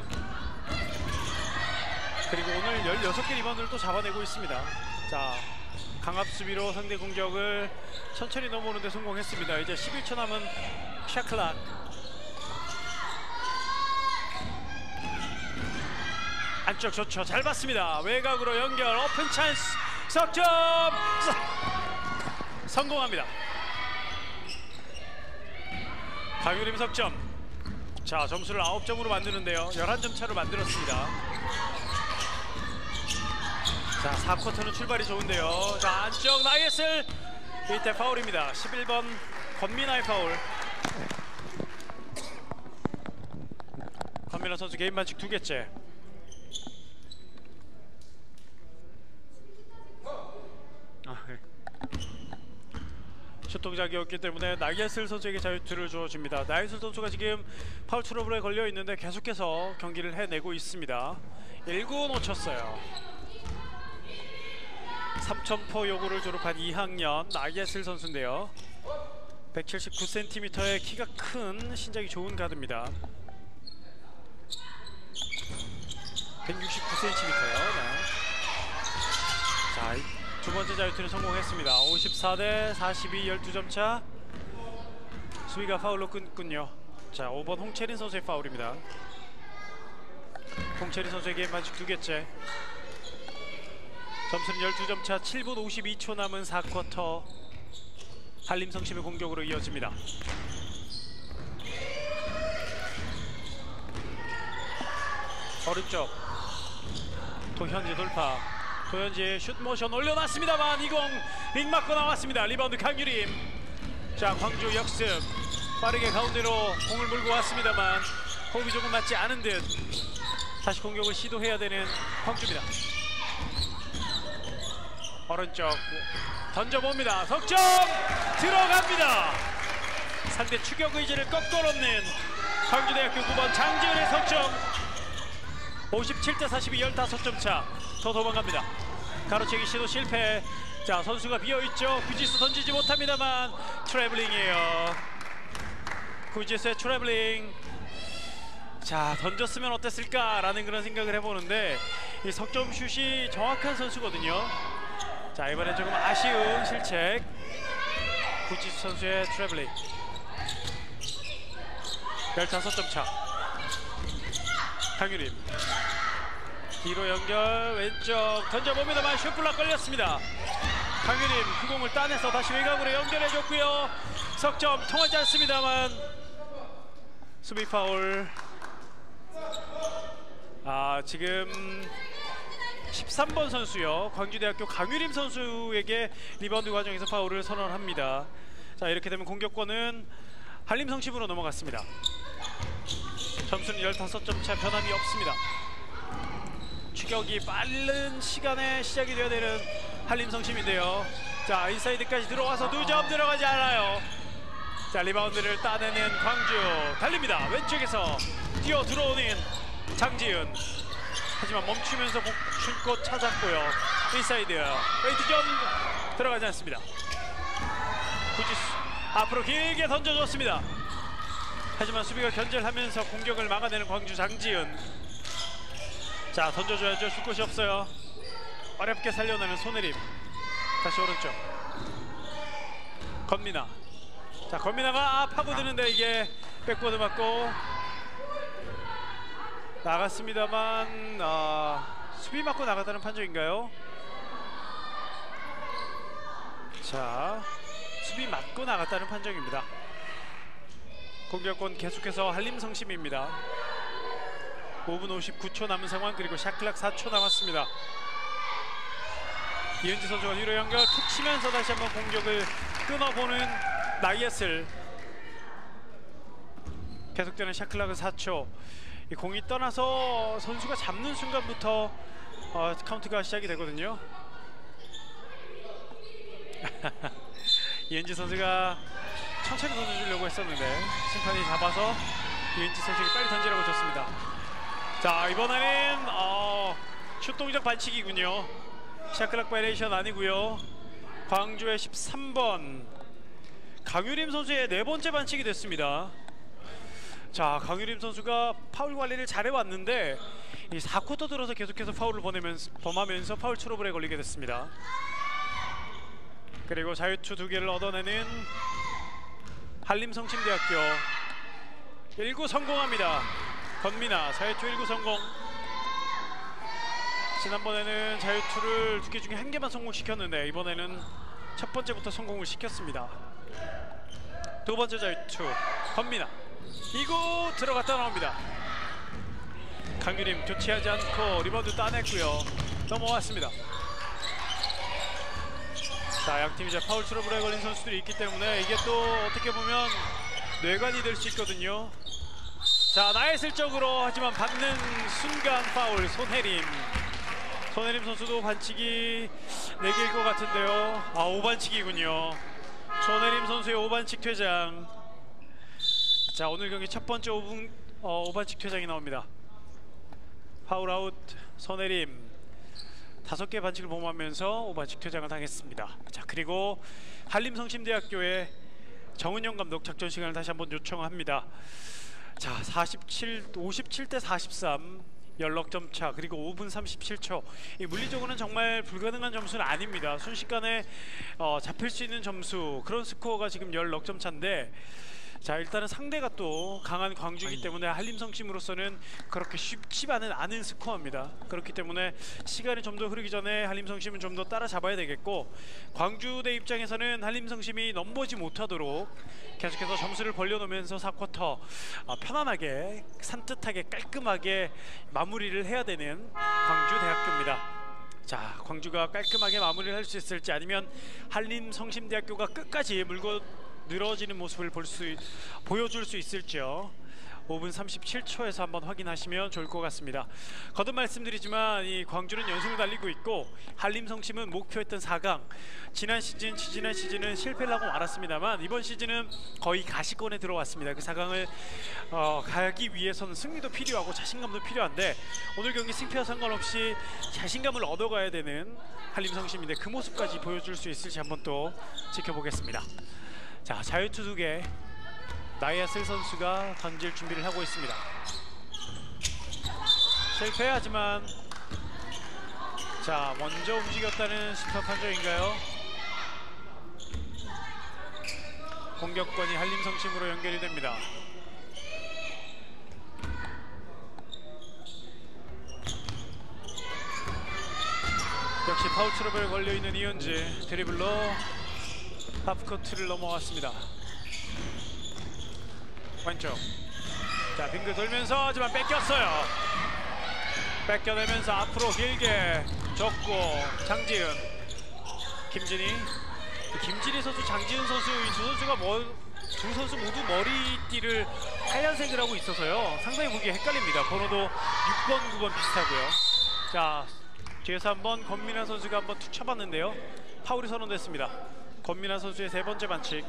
그리고 오늘 열여섯 개 리바운드를 또 잡아내고 있습니다. 자, 강압 수비로 상대 공격을 천천히 넘어오는 데 성공했습니다. 이제 십일 초 남은 샤클락. 안쪽 좋죠. 잘 봤습니다. 외곽으로 연결 오픈 찬스 석점 성공합니다. 강유림 석점. 자, 점수를 아홉 점으로 만드는데요. 열한 점 차로 만들었습니다. 자, 사 쿼터는 출발이 좋은데요. 자, 안쪽 나이슬 이때 파울입니다. 십일 번 권민아의 파울. 권민아 선수 개인 반칙 두 개째. 슛 동작이었기 때문에 나이슬 선수에게 자유투를 주어집니다. 나이슬 선수가 지금 파울 트러블에 걸려 있는데 계속해서 경기를 해내고 있습니다. 일 구 놓쳤어요. 삼천포 요구를 졸업한 이 학년 나이슬 선수인데요. 백칠십구 센티미터의 키가 큰 신장이 좋은 가드입니다. 백육십구 센티미터요. 네. 자, 두 번째 자유투는 성공했습니다. 오십사 대 사십이, 열두 점 차. 수비가 파울로 끊군요. 자, 오 번 홍채린 선수의 파울입니다. 홍채린 선수에게 반칙 두 개째. 점수는 열두 점 차. 칠 분 오십이 초 남은 사 쿼터. 한림성심의 공격으로 이어집니다. 오른쪽 도현지 돌파. 도현지의 슛 모션 올려놨습니다만 이 공 빅 맞고 나왔습니다. 리바운드 강유림. 자, 광주 역습. 빠르게 가운데로 공을 물고 왔습니다만 호흡이 조금 맞지 않은 듯. 다시 공격을 시도해야 되는 광주입니다. 오른쪽 던져봅니다. 석점 들어갑니다. 상대 추격 의지를 꺾어놓는 광주대학교 구 번 장지은의 석점. 오십칠 대 사십이, 열다섯 점 차. 더 도망갑니다. 가로채기 시도 실패. 자, 선수가 비어있죠. 구지수 던지지 못합니다만 트래블링이에요. 구지수의 트래블링. 자, 던졌으면 어땠을까라는 그런 생각을 해보는데 이 석점 슛이 정확한 선수거든요. 자, 이번엔 조금 아쉬운 실책. 구지수 선수의 트래블링. 열다섯 점 차. 강유림 뒤로 연결 왼쪽 던져봅니다만 슛블락 걸렸습니다. 강유림 그 공을 따내서 다시 외곽으로 연결해줬고요. 석점 통하지 않습니다만 수비 파울. 아, 지금 십삼 번 선수요. 광주대학교 강유림 선수에게 리바운드 과정에서 파울을 선언합니다. 자, 이렇게 되면 공격권은 한림성심으로 넘어갔습니다. 점수는 열다섯 점 차. 변함이 없습니다. 추격이 빠른 시간에 시작이 되어야 되는 한림성심인데요. 자, 인사이드까지 들어와서 두 점 들어가지 않아요. 자, 리바운드를 따내는 광주 달립니다. 왼쪽에서 뛰어 들어오는 장지은. 하지만 멈추면서 줄 곳 찾았고요. 인사이드 웨이트 점 들어가지 않습니다. 구지수 앞으로 길게 던져줬습니다. 하지만 수비가 견제를 하면서 공격을 막아내는 광주 장지은. 자, 던져줘야죠. 줄 곳이 없어요. 어렵게 살려내는 손혜림. 다시 오른쪽 권민아. 자, 권민아가 파고드는데 이게 백보드 맞고 나갔습니다만 아, 수비 맞고 나갔다는 판정인가요? 자, 수비 맞고 나갔다는 판정입니다. 공격권 계속해서 한림성심입니다. 오 분 오십구 초 남은 상황. 그리고 샤클락 사 초 남았습니다. 이은지 선수가 뒤로 연결 툭 치면서 다시 한번 공격을 끊어보는 나이아슬. 계속되는 샤클락은 사 초. 이 공이 떠나서 선수가 잡는 순간부터 어, 카운트가 시작이 되거든요. 이은지 선수가 천천히 던져주려고 했었는데 심판이 잡아서 이은지 선수에게 빨리 던지라고 줬습니다. 자, 이번에는 어, 슛 동작 반칙이군요. 샤클락 바이레이션 아니고요. 광주의 십삼 번 강유림 선수의 네 번째 반칙이 됐습니다. 자, 강유림 선수가 파울 관리를 잘해왔는데 이 사 쿼터 들어서 계속해서 파울을 보내면서, 범하면서 파울 트러블에 걸리게 됐습니다. 그리고 자유투 두 개를 얻어내는 한림성심대학교. 일 구 성공합니다. 권미나 자유투 일 구 성공. 지난번에는 자유투를 두 개 중에 한 개만 성공시켰는데 이번에는 첫 번째부터 성공을 시켰습니다. 두 번째 자유투 권미나 이 구 들어갔다 나옵니다. 강유림 교체하지 않고 리바운드 따냈고요. 넘어왔습니다. 자, 양팀 이제 파울 트러블에 걸린 선수들이 있기 때문에 이게 또 어떻게 보면 뇌관이 될 수 있거든요. 자, 나이슬적으로 하지만 받는 순간 파울. 손혜림 손혜림 선수도 반칙이 네 개일 것 같은데요. 아, 오 반칙이군요. 손혜림 선수의 오 반칙 퇴장. 자, 오늘 경기 첫 번째 오 분, 어, 오 반칙 퇴장이 나옵니다. 파울 아웃 손혜림 다섯 개 반칙을 범하면서 오 반칙 퇴장을 당했습니다. 자, 그리고 한림성심대학교의 정은영 감독 작전 시간을 다시 한번 요청합니다. 자, 사십칠, 오십칠 대 사십삼 십 점 차. 그리고 오 분 삼십칠 초. 이 물리적으로는 정말 불가능한 점수는 아닙니다. 순식간에 어, 잡힐 수 있는 점수, 그런 스코어가 지금 십 점 차인데, 자, 일단은 상대가 또 강한 광주이기 때문에 한림성심으로서는 그렇게 쉽지만은 않은 스코어입니다. 그렇기 때문에 시간이 좀 더 흐르기 전에 한림성심은 좀 더 따라잡아야 되겠고, 광주대 입장에서는 한림성심이 넘보지 못하도록 계속해서 점수를 벌려놓으면서 사 쿼터 어, 편안하게 산뜻하게 깔끔하게 마무리를 해야 되는 광주대학교입니다. 자, 광주가 깔끔하게 마무리를 할 수 있을지, 아니면 한림성심대학교가 끝까지 물고 늘어지는 모습을 볼 수, 보여줄 수 있을지요. 오 분 삼십칠 초에서 한번 확인하시면 좋을 것 같습니다. 거듭 말씀드리지만 이 광주는 연승을 달리고 있고 한림성심은 목표했던 사 강, 지난 시즌, 지지난 시즌은 실패를 하고 말았습니다만 이번 시즌은 거의 가시권에 들어왔습니다. 그 사 강을 어, 가기 위해서는 승리도 필요하고 자신감도 필요한데, 오늘 경기 승패와 상관없이 자신감을 얻어가야 되는 한림성심인데 그 모습까지 보여줄 수 있을지 한번 또 지켜보겠습니다. 자, 자유투 두 개 나이아슬 선수가 던질 준비를 하고 있습니다. 실패하지만, 자, 먼저 움직였다는 심판 판정인가요? 공격권이 한림성심으로 연결이 됩니다. 역시 파울 트러블 걸려있는 이은지 드리블로 하프코트를 넘어왔습니다. 왼쪽. 자, 빙글 돌면서, 하지만 뺏겼어요. 뺏겨내면서 앞으로 길게 줬고, 장지은, 김진희. 김진희 선수, 장지은 선수, 이 두 선수가 뭐, 두 선수 모두 머리띠를 하얀색을 하고 있어서요, 상당히 보기 헷갈립니다. 번호도 육 번, 구 번 비슷하고요. 자, 뒤에서 한번 권민아 선수가 한번 툭 쳐봤는데요, 파울이 선언됐습니다. 권민아 선수의 세 번째 반칙.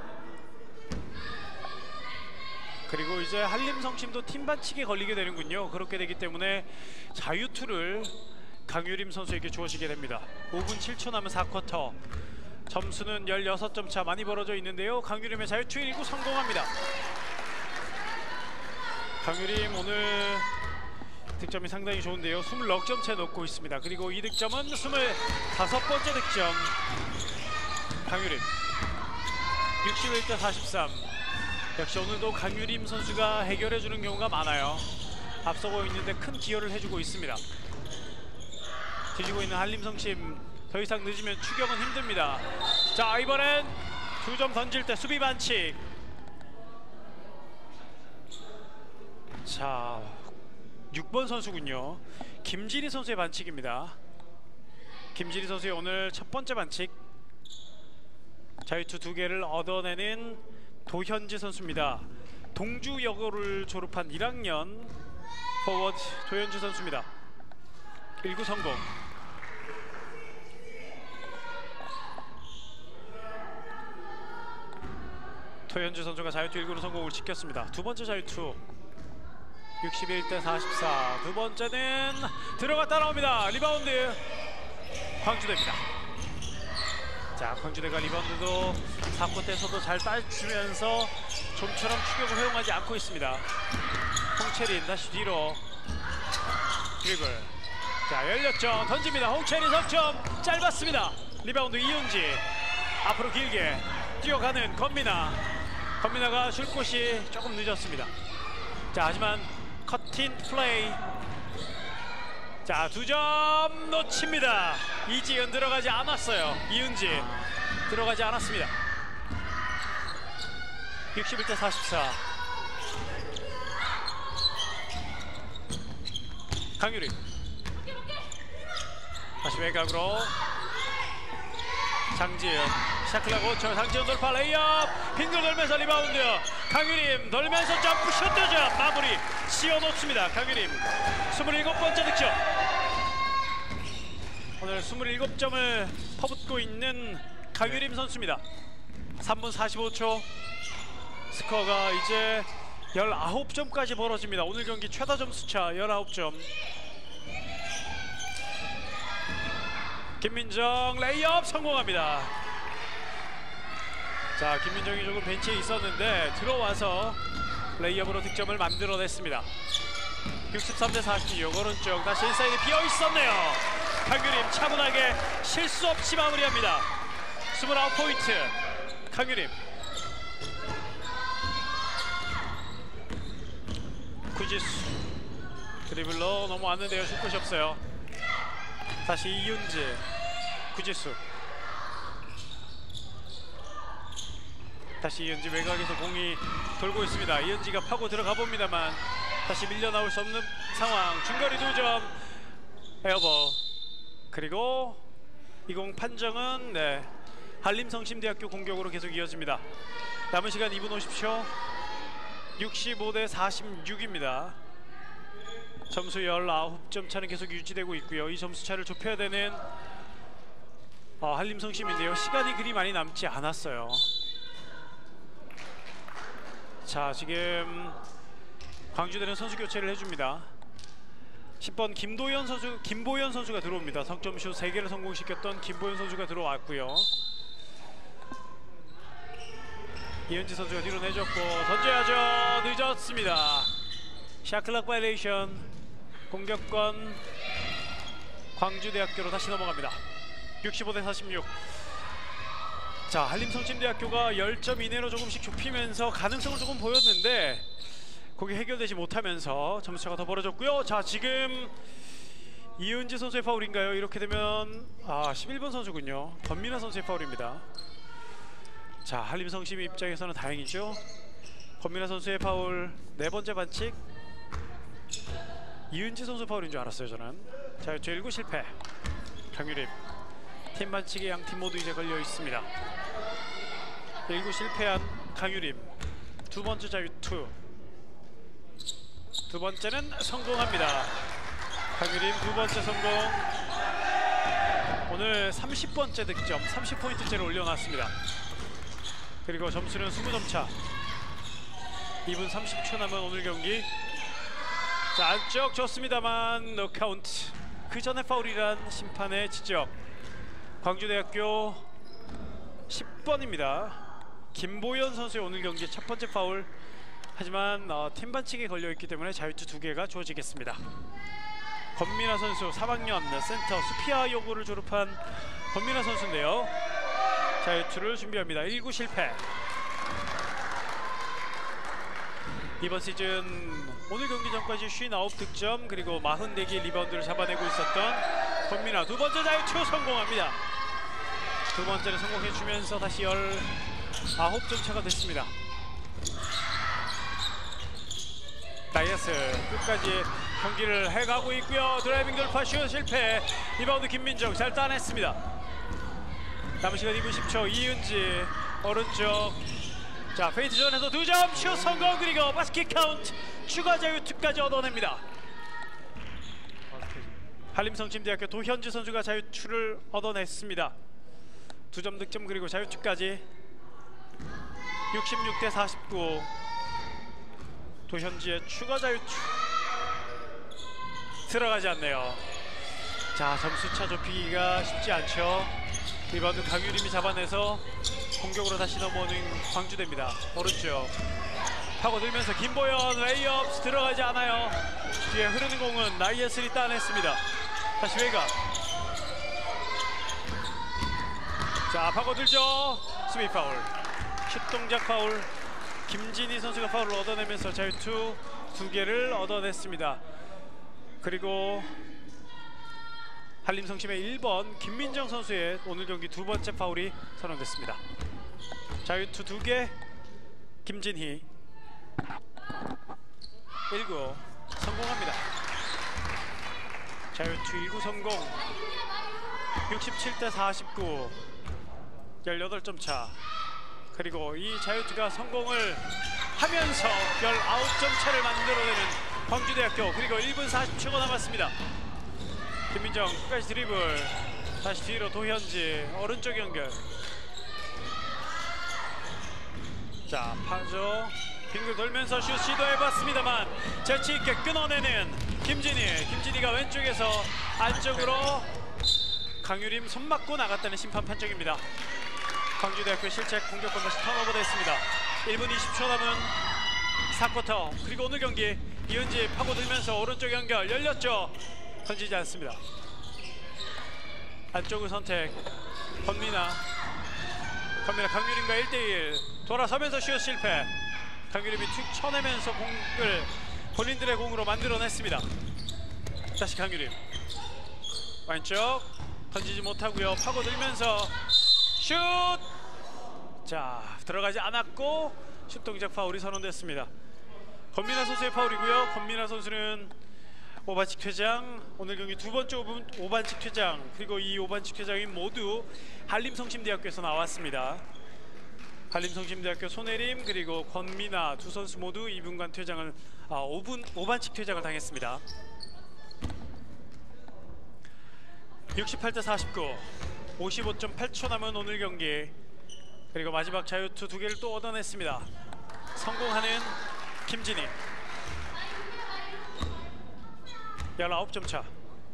그리고 이제 한림성심도 팀 반칙에 걸리게 되는군요. 그렇게 되기 때문에 자유투를 강유림 선수에게 주어지게 됩니다. 오 분 칠 초 남은 사 쿼터. 점수는 십육 점 차, 많이 벌어져 있는데요. 강유림의 자유투 일 구 성공합니다. 강유림 오늘 득점이 상당히 좋은데요. 이십육 점 차 놓고 있습니다. 그리고 이 득점은 이십오 번째 득점. 강유림 육십일 대 사십삼. 역시 오늘도 강유림 선수가 해결해주는 경우가 많아요. 앞서고 있는데 큰 기여를 해주고 있습니다. 뒤지고 있는 한림성심, 더 이상 늦으면 추격은 힘듭니다. 자, 이번엔 두 점 던질 때 수비 반칙. 자, 육 번 선수군요. 김진희 선수의 반칙입니다. 김진희 선수의 오늘 첫 번째 반칙. 자유투 두 개를 얻어내는 도현지 선수입니다. 동주여고를 졸업한 일 학년 포워드 도현지 선수입니다. 일 구 성공. 도현지 선수가 자유투 일 구로 성공을 시켰습니다. 두 번째 자유투 육십일 대 사십사. 두 번째는 들어갔다 나옵니다. 리바운드 광주대입니다. 자, 광주대가 리바운드도 사 쿼터에서도 잘 따주면서 좀처럼 추격을 허용하지 않고 있습니다. 홍채린 다시 뒤로 드리블. 자, 열렸죠. 던집니다. 홍채린 석점 짧았습니다. 리바운드 이윤지. 앞으로 길게 뛰어가는 건민아. 건민아가 줄 곳이 조금 늦었습니다. 자, 하지만 커팅 플레이. 자, 두 점 놓칩니다. 이지은 들어가지 않았어요. 이은지 들어가지 않았습니다. 육십일 대 사십사. 강유리 다시 외곽으로 장지은 샤클라고 저 장지은 돌파 레이업 빙글 돌면서 리바운드. 강유림 돌면서 점프슛 득점 마무리 씌워놓습니다. 강유림 스물일곱 번째 득점. 오늘 스물일곱 점을 퍼붓고 있는 강유림 선수입니다. 삼 분 사십오 초. 스코어가 이제 열아홉 점까지 벌어집니다. 오늘 경기 최다 점수차 열아홉 점. 김민정 레이업 성공합니다. 자, 김민정이 조금 벤치에 있었는데 들어와서 레이업으로 득점을 만들어냈습니다. 육십삼 대 사십육. 오른쪽 다시 인사이드 비어 있었네요. 강유림 차분하게 실수 없이 마무리합니다. 이십구 포인트 강유림. 구지수 드리블로 넘어왔는데요. 줄 곳이 없어요. 다시 이윤지. 구지수 다시 이은지. 외곽에서 공이 돌고 있습니다. 이은지가 파고 들어가 봅니다만 다시 밀려 나올 수 없는 상황. 중거리 두 점 에어볼. 그리고 이 공 판정은 네, 한림성심대학교 공격으로 계속 이어집니다. 남은 시간 이 분 오십 초. 육십오 대 사십육입니다. 점수 열아홉 점 차는 계속 유지되고 있고요. 이 점수 차를 좁혀야 되는 어, 한림성심인데요. 시간이 그리 많이 남지 않았어요. 자, 지금 광주대는 선수 교체를 해줍니다. 십 번 김도현 선수, 김보현 선수가 들어옵니다. 석점슛 세 개를 성공시켰던 김보현 선수가 들어왔고요. 이은지 선수가 뒤로 내줬고 던져야죠. 늦었습니다. 샤클락 바이레이션. 공격권 광주대학교로 다시 넘어갑니다. 육십오 대 사십육. 자, 한림성심대학교가 십 점 이내로 조금씩 좁히면서 가능성을 조금 보였는데 거기 해결되지 못하면서 점수차가 더 벌어졌고요. 자, 지금 이은지 선수의 파울인가요? 이렇게 되면 아, 십일 번 선수군요. 권민아 선수의 파울입니다. 자, 한림성심 입장에서는 다행이죠. 권민아 선수의 파울 네 번째 반칙. 이은지 선수 파울인 줄 알았어요, 저는. 자, 일 구 실패. 강유림. 팀 반칙에 양 팀 모두 이제 걸려 있습니다. 일 구 실패한 강유림. 두 번째 자유투. 두 번째는 성공합니다. 강유림 두 번째 성공. 오늘 삼십 번째 득점, 삼십 포인트째를 올려놨습니다. 그리고 점수는 이십 점 차. 이 분 삼십 초 남은 오늘 경기. 자, 안쪽 좋습니다만 노카운트. 그 전에 파울이란 심판의 지적. 광주대학교 십 번입니다. 김보현 선수의 오늘 경기 첫 번째 파울. 하지만 어, 팀 반칙에 걸려있기 때문에 자유투 두 개가 주어지겠습니다. 권민아 선수 삼 학년 센터 수피아 여고를 졸업한 권민아 선수인데요. 자유투를 준비합니다. 일 구 실패. 이번 시즌 오늘 경기 전까지 오십구 득점 그리고 사십사 개의 리바운드를 잡아내고 있었던 권민아. 두 번째 자유투 성공합니다. 두 번째를 성공해주면서 다시 열아홉 점 차가 됐습니다. 다이어스 끝까지 경기를 해가고 있고요. 드라이빙 돌파 슛 실패. 리바운드 김민정 잘 따냈습니다. 남은 시간 이 분 십 초. 이은지 오른쪽. 자, 페인트 존에서 두 점 슛 성공. 그리고 바스켓 카운트 추가 자유투까지 얻어냅니다. 한림성심대학교 도현지 선수가 자유투를 얻어냈습니다. 두 점 득점 그리고 자유투까지. 육십육 대 사십구. 도현지의 추가 자유투 들어가지 않네요. 자, 점수차 좁히기가 쉽지 않죠. 리바운드 강유림이 잡아내서 공격으로 다시 넘어오는 광주대입니다. 오른쪽 파고들면서 김보연 레이업 들어가지 않아요. 뒤에 흐르는 공은 나이에슬이 따냈습니다. 다시 외곽. 자, 파고들죠. 수비 파울, 슛 동작 파울. 김진희 선수가 파울을 얻어내면서 자유투 두 개를 얻어냈습니다. 그리고 한림성심의 일 번 김민정 선수의 오늘 경기 두 번째 파울이 선언됐습니다. 자유투 두 개 김진희. 일 구 성공합니다. 자유투 일 구 성공. 육십칠 대 사십구. 열여덟 점 차. 그리고 이 자유투가 성공을 하면서 열아홉 점 차를 만들어내는 광주대학교. 그리고 일 분 사십 초가 남았습니다. 김민정 끝까지 드리블. 다시 뒤로 도현지 오른쪽 연결. 자, 파죠. 빙글 돌면서 슛 시도해봤습니다만 재치있게 끊어내는 김진희. 김진희가 왼쪽에서 안쪽으로 강유림 손 맞고 나갔다는 심판 판정입니다. 광주대학교 실책 공격권 다시 턴오버 됐습니다. 일 분 이십 초 남은 사 쿼터. 그리고 오늘 경기 이은지 파고들면서 오른쪽 연결 열렸죠. 던지지 않습니다. 안쪽을 선택. 권미나. 권미나 강유림과 일 대 일. 돌아서면서 슛 실패. 강유림이 툭 쳐내면서 공을 본인들의 공으로 만들어냈습니다. 다시 강유림. 왼쪽 던지지 못하고요. 파고들면서 슛! 자, 들어가지 않았고 슛 동작 파울이 선언됐습니다. 권민아 선수의 파울이고요. 권민아 선수는 오반칙 퇴장. 오늘 경기 두 번째 오반칙 퇴장. 그리고 이 오반칙 퇴장이 모두 한림성심대학교에서 나왔습니다. 한림성심대학교 손혜림 그리고 권민아 두 선수 모두 이 분간 퇴장을 아, 오 분 오반칙 퇴장을 당했습니다. 육십팔 대 사십구. 오십오 점 팔 초 남은 오늘 경기. 그리고 마지막 자유투 두 개를 또 얻어냈습니다. 성공하는 김진희. 열아홉 점 차.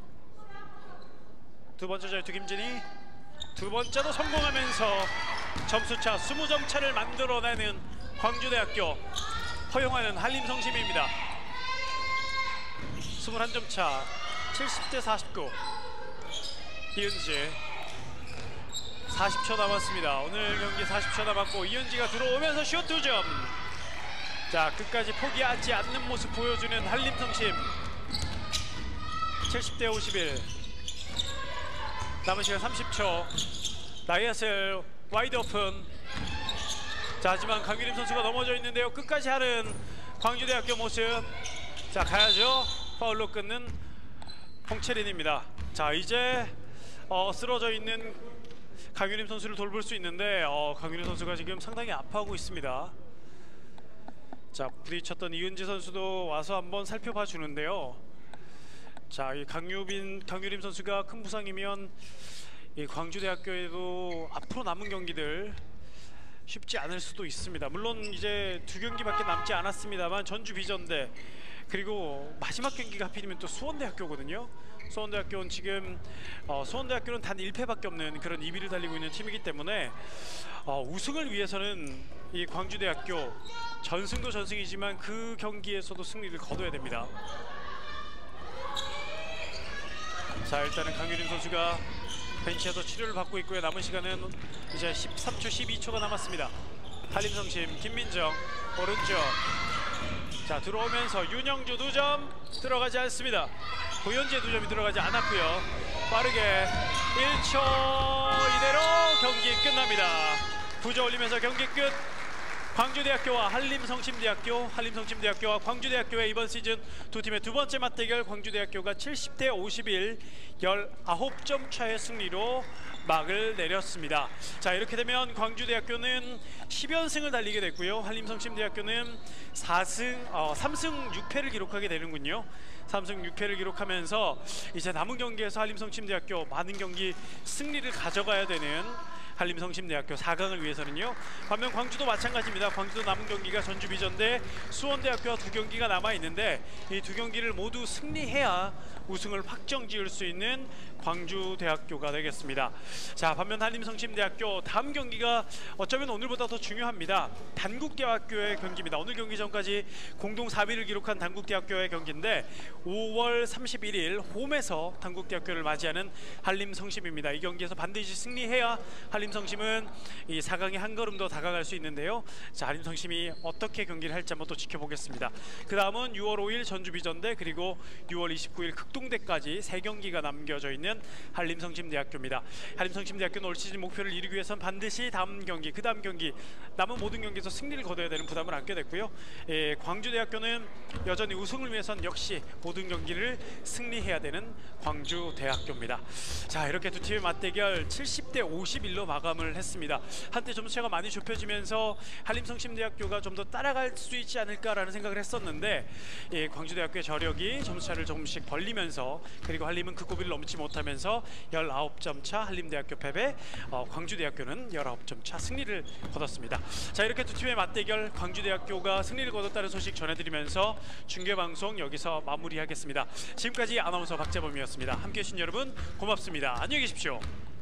두 번째 자유투 김진희. 두 번째도 성공하면서 점수차 이십 점 차를 만들어내는 광주대학교. 허용하는 한림성심입니다. 이십일 점 차. 칠십 대 사십구. 이은지. 사십 초 남았습니다. 오늘 경기 사십 초 남았고 이은지가 들어오면서 슛 두 점. 자, 끝까지 포기하지 않는 모습 보여주는 한림성심. 칠십 대 오십일. 남은 시간 삼십 초. 나이아셀 와이드 오픈. 자, 하지만 강유림 선수가 넘어져 있는데요. 끝까지 하는 광주대학교 모습. 자, 가야죠. 파울로 끊는 홍채린입니다. 자, 이제 어, 쓰러져 있는 강유림 선수를 돌볼 수 있는데 어, 강유림 선수가 지금 상당히 아파하고 있습니다. 자, 부딪혔던 이은지 선수도 와서 한번 살펴봐 주는데요. 자, 이 강유빈, 강유림 선수가 큰 부상이면 이 광주대학교에도 앞으로 남은 경기들 쉽지 않을 수도 있습니다. 물론 이제 두 경기밖에 남지 않았습니다만 전주 비전대 그리고 마지막 경기가 하필이면 또 수원대학교거든요. 수원대학교는 지금 어, 수원대학교는 단 일 패밖에 없는 그런 이 위를 달리고 있는 팀이기 때문에 어, 우승을 위해서는 이 광주대학교 전승도 전승이지만 그 경기에서도 승리를 거둬야 됩니다. 자, 일단은 강유림 선수가 벤치에서 치료를 받고 있고요. 남은 시간은 이제 십삼 초, 십이 초가 남았습니다. 한림성심 김민정 오른쪽. 자, 들어오면서 윤영주 두 점 들어가지 않습니다. 도현지의 두 점이 들어가지 않았고요. 빠르게 일 초 이대로 경기 끝납니다. 구 점 올리면서 경기 끝. 광주대학교와 한림성심대학교, 한림성심대학교와 광주대학교의 이번 시즌 두 팀의 두 번째 맞대결, 광주대학교가 칠십 대 오십일, 십구 점 차의 승리로 막을 내렸습니다. 자, 이렇게 되면 광주대학교는 십 연승을 달리게 됐고요. 한림성심대학교는 사 승, 어, 삼 승 육 패를 기록하게 되는군요. 삼 승 육 패를 기록하면서 이제 남은 경기에서 한림성심대학교 많은 경기 승리를 가져가야 되는 한림성심대학교 사 강을 위해서는요. 반면 광주도 마찬가지입니다. 광주도 남은 경기가 전주비전 대 수원대학교와 두 경기가 남아있는데 이 두 경기를 모두 승리해야 우승을 확정지을 수 있는 광주대학교가 되겠습니다. 자, 반면 한림성심대학교 다음 경기가 어쩌면 오늘보다 더 중요합니다. 단국대학교의 경기입니다. 오늘 경기 전까지 공동 사 위를 기록한 단국대학교의 경기인데 오월 삼십일일 홈에서 단국대학교를 맞이하는 한림성심입니다. 이 경기에서 반드시 승리해야 한림성심은 이 사 강에 한 걸음 더 다가갈 수 있는데요. 자, 한림성심이 어떻게 경기를 할지 한번 또 지켜보겠습니다. 그 다음은 유월 오일 전주비전대, 그리고 유월 이십구일 극동대까지 세 경기가 남겨져 있는 한림성심대학교입니다. 한림성심대학교는 올 시즌 목표를 이루기 위해선 반드시 다음 경기, 그 다음 경기, 남은 모든 경기에서 승리를 거둬야 되는 부담을 안게 됐고요. 예, 광주대학교는 여전히 우승을 위해선 역시 모든 경기를 승리해야 되는 광주대학교입니다. 자, 이렇게 두 팀의 맞대결 칠십 대 오십일로 마감을 했습니다. 한때 점수차가 많이 좁혀지면서 한림성심대학교가 좀 더 따라갈 수 있지 않을까라는 생각을 했었는데, 예, 광주대학교의 저력이 점수차를 조금씩 벌리면서, 그리고 한림은 그 고비를 넘지 못하면서 십구 점 차 한림대학교 패배, 어, 광주대학교는 십구 점 차 승리를 거뒀습니다. 자, 이렇게 두 팀의 맞대결 광주대학교가 승리를 거뒀다는 소식 전해드리면서 중계방송 여기서 마무리하겠습니다. 지금까지 아나운서 박재범이었습니다. 함께해 주신 여러분 고맙습니다. 안녕히 계십시오.